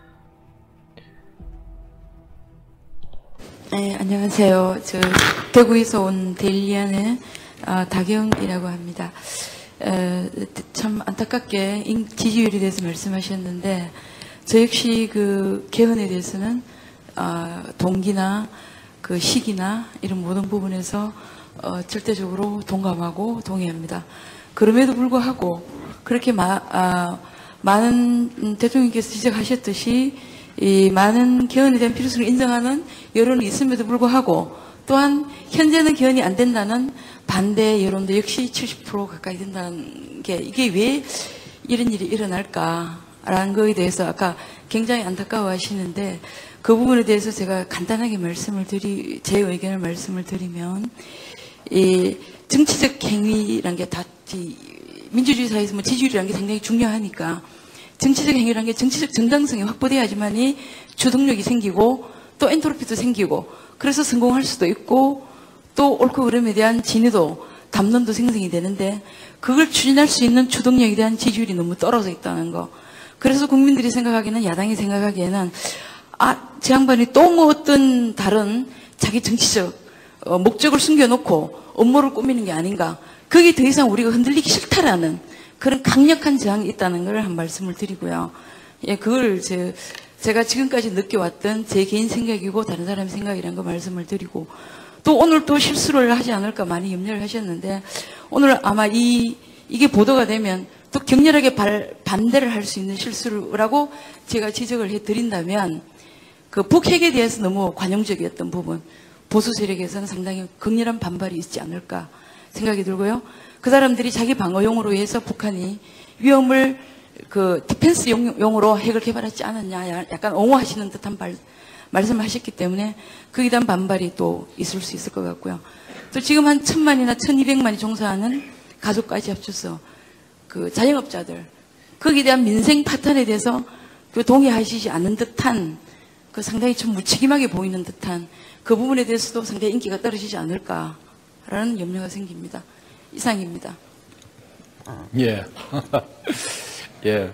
Speaker 8: 네, 안녕하세요. 저 대구에서 온 데일리안의 다경이라고 합니다. 참 안타깝게 지지율에 대해서 말씀하셨는데 저 역시 그 개헌에 대해서는 동기나 그 시기나 이런 모든 부분에서 절대적으로 동감하고 동의합니다. 그럼에도 불구하고 그렇게 많은 대통령께서 지적하셨듯이 이 많은 개헌에 대한 필요성을 인정하는 여론이 있음에도 불구하고 또한 현재는 개헌이 안 된다는 반대 여론도 역시 70% 가까이 된다는 게 이게 왜 이런 일이 일어날까라는 거에 대해서 아까 굉장히 안타까워 하시는데 그 부분에 대해서 제가 간단하게 제 의견을 말씀을 드리면 이 정치적 행위라는 게 다 민주주의 사회에서 뭐 지지율이라는 게 상당히 중요하니까 정치적 행위라는 게 정치적 정당성이 확보돼야지만이 주동력이 생기고 또 엔트로피도 생기고 그래서 성공할 수도 있고 또 옳고 그름에 대한 진위도 담론도 생성이 되는데 그걸 추진할 수 있는 주동력에 대한 지지율이 너무 떨어져 있다는 거. 그래서 국민들이 생각하기에는 야당이 생각하기에는 제 양반이 또 뭐 어떤 다른 자기 정치적 목적을 숨겨놓고 업무를 꾸미는 게 아닌가. 거기에 더 이상 우리가 흔들리기 싫다라는 그런 강력한 저항이 있다는 걸 한 말씀을 드리고요. 예, 그걸 제가 지금까지 느껴왔던 제 개인 생각이고 다른 사람의 생각이라는 거 말씀을 드리고 또 오늘 또 실수를 하지 않을까 많이 염려를 하셨는데 오늘 아마 이게 보도가 되면 또 격렬하게 반대를 할 수 있는 실수라고 제가 지적을 해드린다면 그 북핵에 대해서 너무 관용적이었던 부분 보수 세력에서는 상당히 격렬한 반발이 있지 않을까 생각이 들고요. 그 사람들이 자기 방어용으로 해서 북한이 위험을 그 디펜스 용으로 핵을 개발하지 않았냐 약간 옹호하시는 듯한 말씀하셨기 때문에 거기에 대한 반발이 또 있을 수 있을 것 같고요. 또 지금 한 1000만이나 1200만이 종사하는 가족까지 합쳐서 그 자영업자들 거기에 대한 민생 파탄에 대해서 그 동의하시지 않는 듯한 그 상당히 좀 무책임하게 보이는 듯한 그 부분에 대해서도 상당히 인기가 떨어지지 않을까라는 염려가 생깁니다. 이상입니다.
Speaker 9: 예. 예.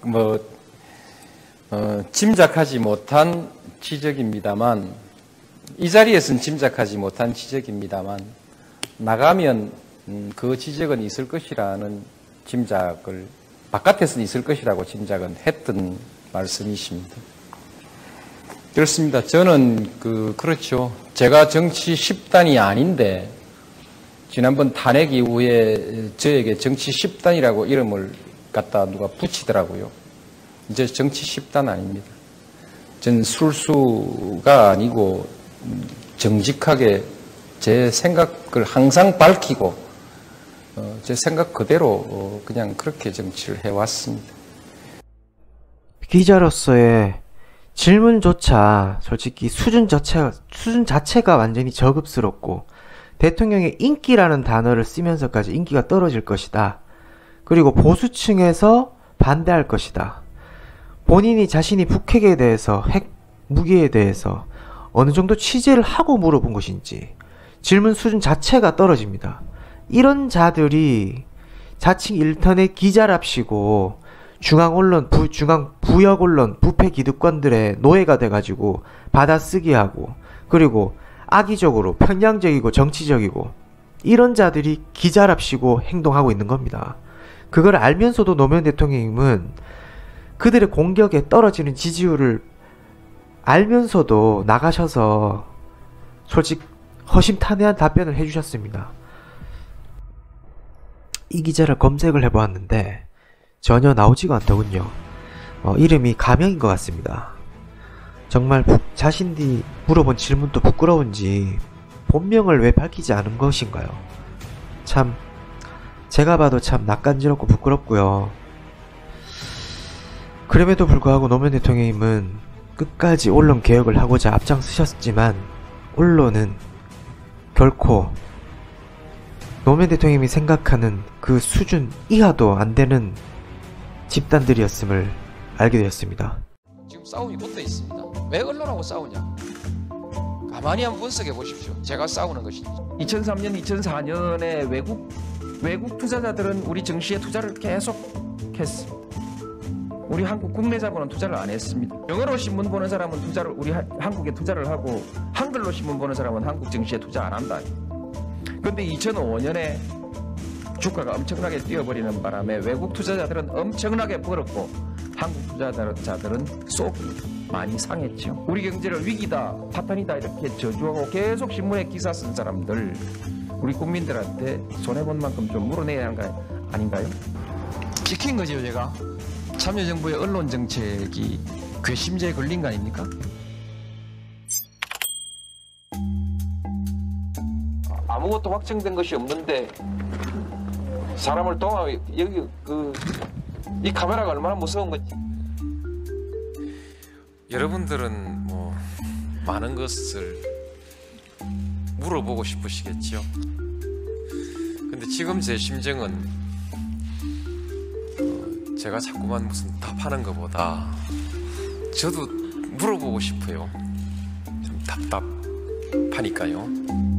Speaker 9: 짐작하지 못한 지적입니다만, 이 자리에서는 짐작하지 못한 지적입니다만, 나가면 그 지적은 있을 것이라는 짐작을, 바깥에서는 있을 것이라고 짐작은 했던 말씀이십니다. 그렇습니다. 저는 그렇죠. 제가 정치 10단이 아닌데, 지난번 탄핵 이후에 저에게 정치 10단이라고 이름을 갖다 누가 붙이더라고요. 이제 정치 10단 아닙니다. 전 술수가 아니고 정직하게 제 생각을 항상 밝히고 제 생각 그대로 그냥 그렇게 정치를 해왔습니다.
Speaker 3: 기자로서의 질문조차 솔직히 수준 자체가 완전히 저급스럽고 대통령의 인기라는 단어를 쓰면서까지 인기가 떨어질 것이다. 그리고 보수층에서 반대할 것이다. 본인이 자신이 북핵에 대해서 핵 무기에 대해서 어느 정도 취재를 하고 물어본 것인지 질문 수준 자체가 떨어집니다. 이런 자들이 자칭 일턴의 기자랍시고 중앙언론, 부역언론, 부패 기득권들의 노예가 돼가지고 받아쓰기 하고 그리고 악의적으로 편향적이고 정치적이고 이런 자들이 기자랍시고 행동하고 있는 겁니다. 그걸 알면서도 노무현 대통령님은 그들의 공격에 떨어지는 지지율을 알면서도 나가셔서 솔직히 허심탄회한 답변을 해주셨습니다. 이 기자를 검색을 해보았는데 전혀 나오지가 않더군요. 이름이 가명인 것 같습니다. 정말 자신들이 물어본 질문도 부끄러운지 본명을 왜 밝히지 않은 것인가요? 참 제가 봐도 참 낯간지럽고 부끄럽고요. 그럼에도 불구하고 노무현 대통령님은 끝까지 언론 개혁을 하고자 앞장서셨지만 언론은 결코 노무현 대통령님이 생각하는 그 수준 이하도 안 되는 집단들이었음을 알게 되었습니다.
Speaker 10: 지금 싸움이 붙어 있습니다. 왜 언론하고 싸우냐? 가만히 한번 분석해 보십시오. 제가 싸우는 것인지.
Speaker 24: 2003년, 2004년에 외국 투자자들은 우리 증시에 투자를 계속 했습니다. 우리 한국 국내 자본은 투자를 안 했습니다. 영어로 신문 보는 사람은 우리 한국에 투자를 하고 한글로 신문 보는 사람은 한국 증시에 투자 안 한다. 그런데 2005년에
Speaker 10: 주가가 엄청나게 뛰어버리는 바람에 외국 투자자들은 엄청나게 벌었고 한국 투자자들은 쏙 많이 상했죠. 우리 경제를 위기다, 파탄이다 이렇게 저주하고 계속 신문에 기사 쓴 사람들, 우리 국민들한테 손해본 만큼 좀 물어내야 하는 거 아닌가요? 지킨 거죠, 제가. 참여정부의 언론 정책이 괘씸죄에 걸린 거 아닙니까? 아무것도 확정된 것이 없는데 사람을 여기 이 카메라가 얼마나 무서운 건지.
Speaker 11: 여러분들은 뭐 많은 것을 물어보고 싶으시겠죠. 근데 지금 제 심정은 제가 자꾸만 무슨 답하는 것보다 저도 물어보고 싶어요. 좀 답답하니까요.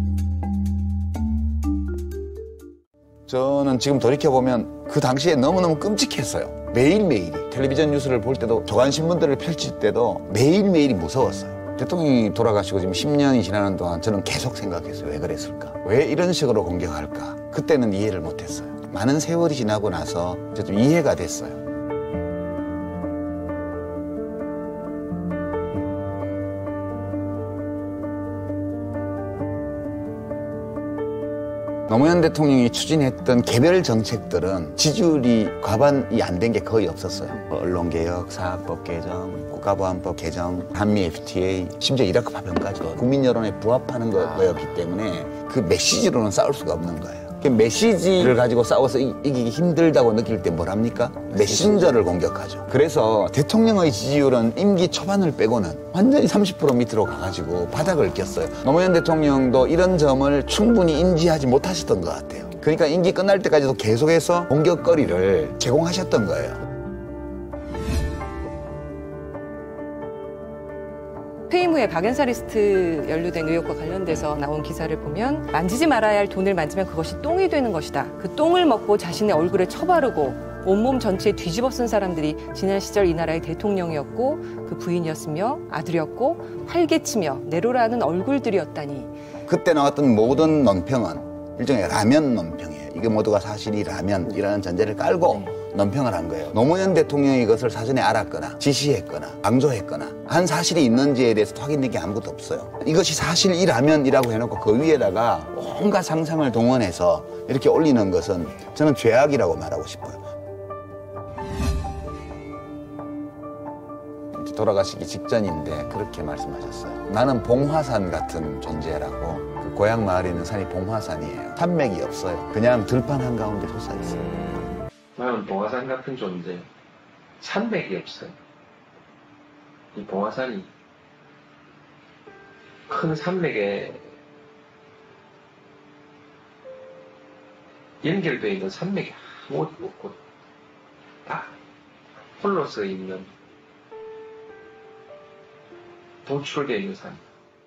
Speaker 12: 저는 지금 돌이켜보면 그 당시에 너무너무 끔찍했어요. 매일매일이. 텔레비전 뉴스를 볼 때도, 조간신문들을 펼칠 때도 매일매일이 무서웠어요. 대통령이 돌아가시고 지금 10년이 지나는 동안 저는 계속 생각했어요. 왜 그랬을까? 왜 이런 식으로 공격할까? 그때는 이해를 못했어요. 많은 세월이 지나고 나서 좀 이해가 됐어요. 노무현 대통령이 추진했던 개별 정책들은 지지율이 과반이 안 된 게 거의 없었어요. 언론개혁, 사학법 개정, 국가보안법 개정, 한미 FTA, 심지어 이라크 파병까지 국민 여론에 부합하는 거였기 때문에 그 메시지로는 싸울 수가 없는 거예요. 그 메시지를 가지고 싸워서 이기기 힘들다고 느낄 때 뭘 합니까? 메신저를 공격하죠. 그래서 대통령의 지지율은 임기 초반을 빼고는 완전히 30% 밑으로 가가지고 바닥을 꼈어요. 노무현 대통령도 이런 점을 충분히 인지하지 못하셨던 것 같아요. 그러니까 임기 끝날 때까지도 계속해서 공격거리를 제공하셨던 거예요.
Speaker 13: 퇴임 후에 박연사리스트 연루된 의혹과 관련돼서 나온 기사를 보면 만지지 말아야 할 돈을 만지면 그것이 똥이 되는 것이다. 그 똥을 먹고 자신의 얼굴에 처바르고 온몸 전체에 뒤집어 쓴 사람들이 지난 시절 이 나라의 대통령이었고 그 부인이었으며 아들이었고 활개치며 내로라는 얼굴들이었다니.
Speaker 12: 그때 나왔던 모든 논평은 일종의 라면 논평이에요. 이게 모두가 사실이라면이라는 전제를 깔고 논평을 한 거예요. 노무현 대통령이 이것을 사전에 알았거나 지시했거나 강조했거나 한 사실이 있는지에 대해서 확인된 게 아무것도 없어요. 이것이 사실이라면이라고 해놓고 그 위에다가 온갖 상상을 동원해서 이렇게 올리는 것은 저는 죄악이라고 말하고 싶어요. 돌아가시기 직전인데 그렇게 말씀하셨어요. 나는 봉화산 같은 존재라고. 그 고향 마을에 있는 산이 봉화산이에요. 산맥이 없어요. 그냥 들판 한가운데 솟아있어요.
Speaker 10: 나는 봉화산 같은 존재. 산맥이 없어요. 이 봉화산이 큰 산맥에 연결되어 있는 산맥이 아무것도 없고 딱 홀로 서 있는 도출되어 있는 산.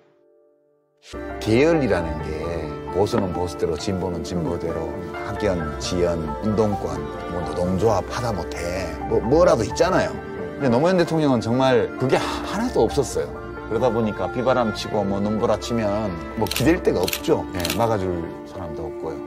Speaker 12: 계열이라는 게 보수는 보수대로, 진보는 진보대로, 학연, 지연, 운동권, 뭐 노동조합 하다못해 뭐라도 있잖아요. 근데 노무현 대통령은 정말 그게 하나도 없었어요. 그러다 보니까 비바람 치고 뭐 눈보라 치면 뭐 기댈 데가 없죠. 네, 막아줄 사람도 없고요.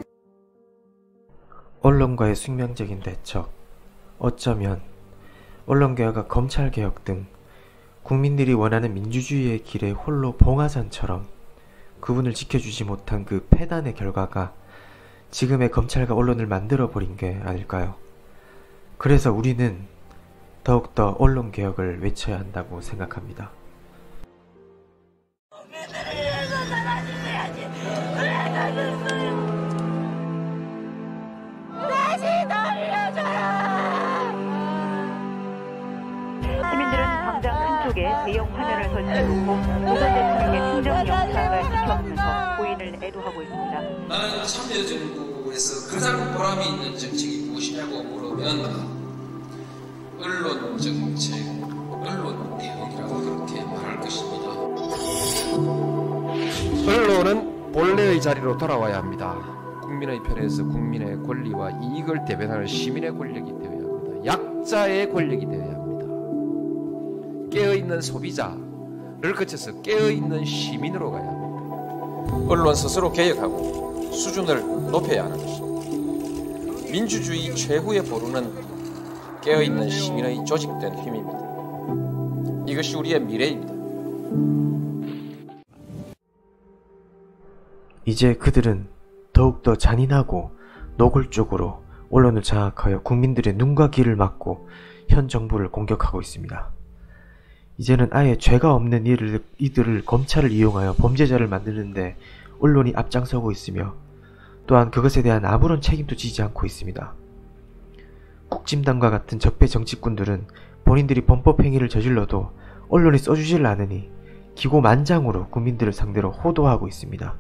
Speaker 3: 언론과의 숙명적인 대척, 어쩌면 언론개혁과 검찰개혁 등 국민들이 원하는 민주주의의 길에 홀로 봉화산처럼 그분을 지켜주지 못한 그 패단의 결과가 지금의 검찰과 언론을 만들어버린 게 아닐까요? 그래서 우리는 더욱더 언론개혁을 외쳐야 한다고 생각합니다.
Speaker 16: 시민들은 광장 한쪽에 대형 화면을 설치해놓고 노전 대통령의 충정 영상을 지켜보면서 고인을 애도하고 있습니다.
Speaker 11: 나는 참여정부에서 가장 보람이 있는 정책이 무엇이냐고 물으면 언론 정책, 언론 개혁이라고 그렇게 말할 것입니다.
Speaker 10: 언론은 본래의 자리로 돌아와야 합니다. 국민의 편에서 국민의 권리와 이익을 대변하는 시민의 권력이 되어야 합니다. 약자의 권력이 되어야 합니다. 깨어있는 소비자를 거쳐서 깨어있는 시민으로 가야 합니다.
Speaker 11: 언론 스스로 개혁하고 수준을 높여야 하는 것입니다. 민주주의 최후의 보루는 깨어있는 시민의 조직된 힘입니다. 이것이 우리의 미래입니다.
Speaker 3: 이제 그들은 더욱더 잔인하고 노골적으로 언론을 장악하여 국민들의 눈과 귀를 막고 현 정부를 공격하고 있습니다. 이제는 아예 죄가 없는 이들을 검찰을 이용하여 범죄자를 만드는데 언론이 앞장서고 있으며 또한 그것에 대한 아무런 책임도 지지 않고 있습니다. 국진당과 같은 적폐 정치꾼들은 본인들이 범법행위를 저질러도 언론이 써주질 않으니 기고만장으로 국민들을 상대로 호도하고 있습니다.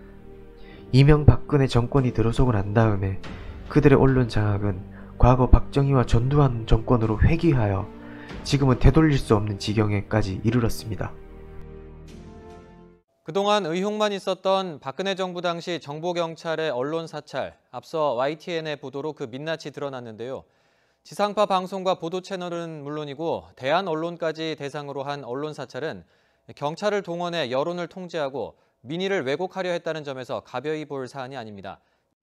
Speaker 3: 이명박근혜 정권이 들어서고 난 다음에 그들의 언론 장악은 과거 박정희와 전두환 정권으로 회귀하여 지금은 되돌릴 수 없는 지경에까지 이르렀습니다.
Speaker 14: 그동안 의혹만 있었던 박근혜 정부 당시 정보경찰의 언론 사찰, 앞서 YTN의 보도로 그 민낯이 드러났는데요. 지상파 방송과 보도 채널은 물론이고 대한 언론까지 대상으로 한 언론 사찰은 경찰을 동원해 여론을 통제하고 민의를 왜곡하려 했다는 점에서 가벼이 볼 사안이 아닙니다.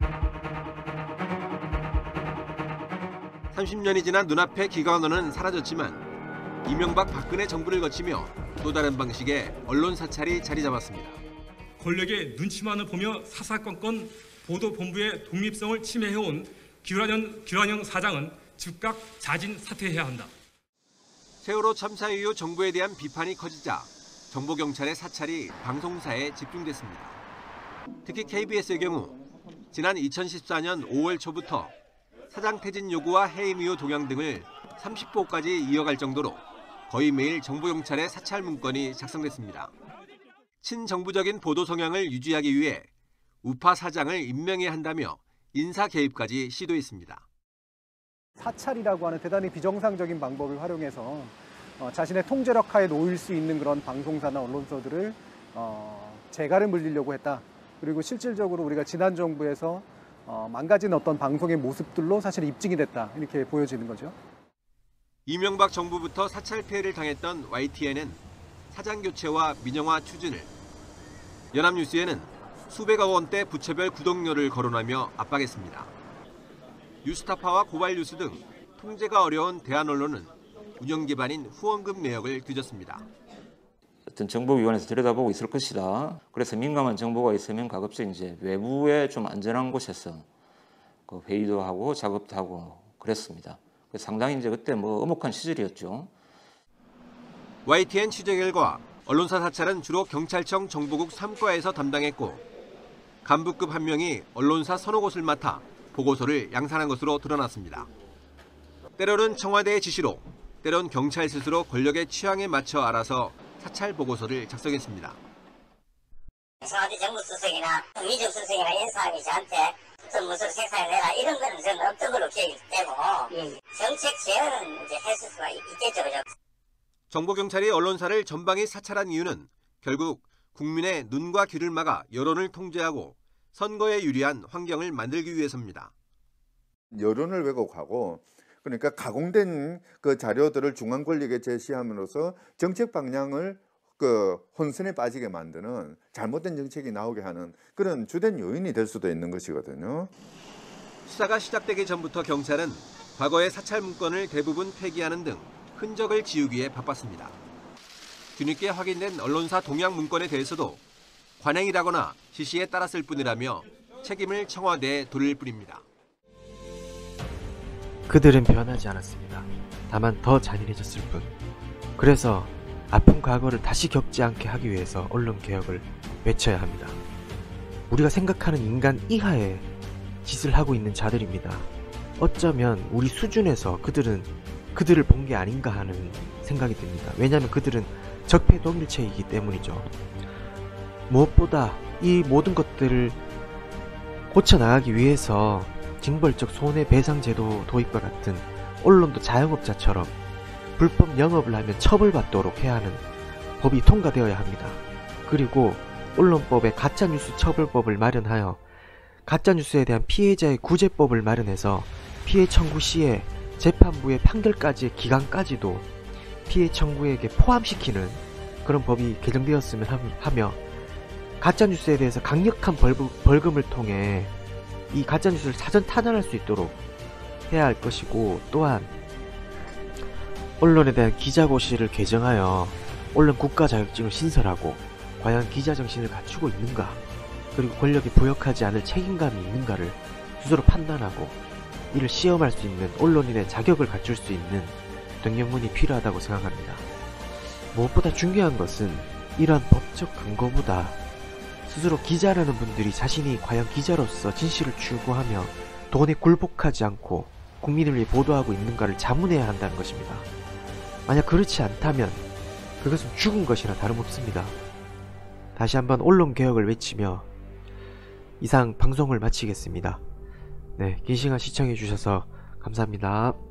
Speaker 15: 30년이 지난 눈앞의 기관원은 사라졌지만 이명박 박근혜 정부를 거치며 또 다른 방식의 언론 사찰이 자리 잡았습니다.
Speaker 17: 권력의 눈치만을 보며 사사건건 보도본부의 독립성을 침해해온 기란영 사장은 즉각 자진 사퇴해야 한다.
Speaker 15: 세월호 참사 이후 정부에 대한 비판이 커지자 정보경찰의 사찰이 방송사에 집중됐습니다. 특히 KBS의 경우 지난 2014년 5월 초부터 사장 퇴진 요구와 해임 이후 동향 등을 30보까지 이어갈 정도로 거의 매일 정보경찰의 사찰 문건이 작성됐습니다. 친정부적인 보도 성향을 유지하기 위해 우파 사장을 임명해야 한다며 인사 개입까지 시도했습니다.
Speaker 18: 사찰이라고 하는 대단히 비정상적인 방법을 활용해서 자신의 통제력 하에 놓일 수 있는 그런 방송사나 언론사들을 재갈을 물리려고 했다. 그리고 실질적으로 우리가 지난 정부에서 망가진 어떤 방송의 모습들로 사실 입증이 됐다. 이렇게 보여지는 거죠.
Speaker 15: 이명박 정부부터 사찰 피해를 당했던 YTN은 사장 교체와 민영화 추진을, 연합뉴스에는 수백억 원대 부처별 구독료를 거론하며 압박했습니다. 뉴스타파와 고발뉴스 등 통제가 어려운 대한 언론은 운영 기반인 후원금 내역을 뒤졌습니다.
Speaker 25: 어떤 정보위원회에서 들여다보고 있을 것이다. 그래서 민감한 정보가 있으면 가급적 이제 외부에 좀 안전한 곳에서 그 회의도 하고 작업도 하고 그랬습니다. 상당히 이제 그때 엄혹한 시절이었죠.
Speaker 15: YTN 취재 결과 언론사 사찰은 주로 경찰청 정보국 3과에서 담당했고 간부급 한 명이 언론사 서너 곳을 맡아 보고서를 양산한 것으로 드러났습니다. 때로는 청와대의 지시로, 때론 경찰 스스로 권력의 취향에 맞춰 알아서 사찰 보고서를 작성했습니다.
Speaker 26: 청와대 정무수석이나 위정 수석이나 이런 사람이 저한테 무슨 색상을 내라 이런 거는 저는 없던 걸로 기억이 되고 정책 제어는 이제 했을 수가 있겠죠. 그죠?
Speaker 15: 정보경찰이 언론사를 전방위 사찰한 이유는 결국 국민의 눈과 귀를 막아 여론을 통제하고 선거에 유리한 환경을 만들기 위해서입니다.
Speaker 27: 여론을 왜곡하고 그러니까 가공된 그 자료들을 중앙 권력에 제시함으로써 정책 방향을 혼선에 빠지게 만드는 잘못된 정책이 나오게 하는 그런 주된 요인이 될 수도 있는 것이거든요.
Speaker 15: 수사가 시작되기 전부터 경찰은 과거의 사찰 문건을 대부분 폐기하는 등 흔적을 지우기에 바빴습니다. 뒤늦게 확인된 언론사 동향 문건에 대해서도 관행이라거나 지시에 따랐을 뿐이라며 책임을 청와대에 돌릴 뿐입니다.
Speaker 3: 그들은 변하지 않았습니다. 다만 더 잔인해졌을 뿐. 그래서 아픈 과거를 다시 겪지 않게 하기 위해서 언론개혁을 외쳐야 합니다. 우리가 생각하는 인간 이하의 짓을 하고 있는 자들입니다. 어쩌면 우리 수준에서 그들을 본 게 아닌가 하는 생각이 듭니다. 왜냐하면 그들은 적폐 동일체이기 때문이죠. 무엇보다 이 모든 것들을 고쳐나가기 위해서 징벌적 손해배상제도 도입과 같은 언론도 자영업자처럼 불법 영업을 하면 처벌받도록 해야 하는 법이 통과되어야 합니다. 그리고 언론법에 가짜뉴스 처벌법을 마련하여 가짜뉴스에 대한 피해자의 구제법을 마련해서 피해 청구 시에 재판부의 판결까지의 기간까지도 피해 청구에게 포함시키는 그런 법이 개정되었으면 하며 가짜뉴스에 대해서 강력한 벌금을 통해 이 가짜뉴스를 사전 타단할 수 있도록 해야 할 것이고, 또한 언론에 대한 기자고시를 개정하여 언론 국가 자격증을 신설하고 과연 기자 정신을 갖추고 있는가, 그리고 권력에 부역하지 않을 책임감이 있는가를 스스로 판단하고 이를 시험할 수 있는 언론인의 자격을 갖출 수 있는 등용문이 필요하다고 생각합니다. 무엇보다 중요한 것은 이러한 법적 근거보다 스스로 기자라는 분들이 자신이 과연 기자로서 진실을 추구하며 돈에 굴복하지 않고 국민을 위해 보도하고 있는가를 자문해야 한다는 것입니다. 만약 그렇지 않다면 그것은 죽은 것이나 다름없습니다. 다시 한번 언론개혁을 외치며 이상 방송을 마치겠습니다. 네, 긴 시간 시청해주셔서 감사합니다.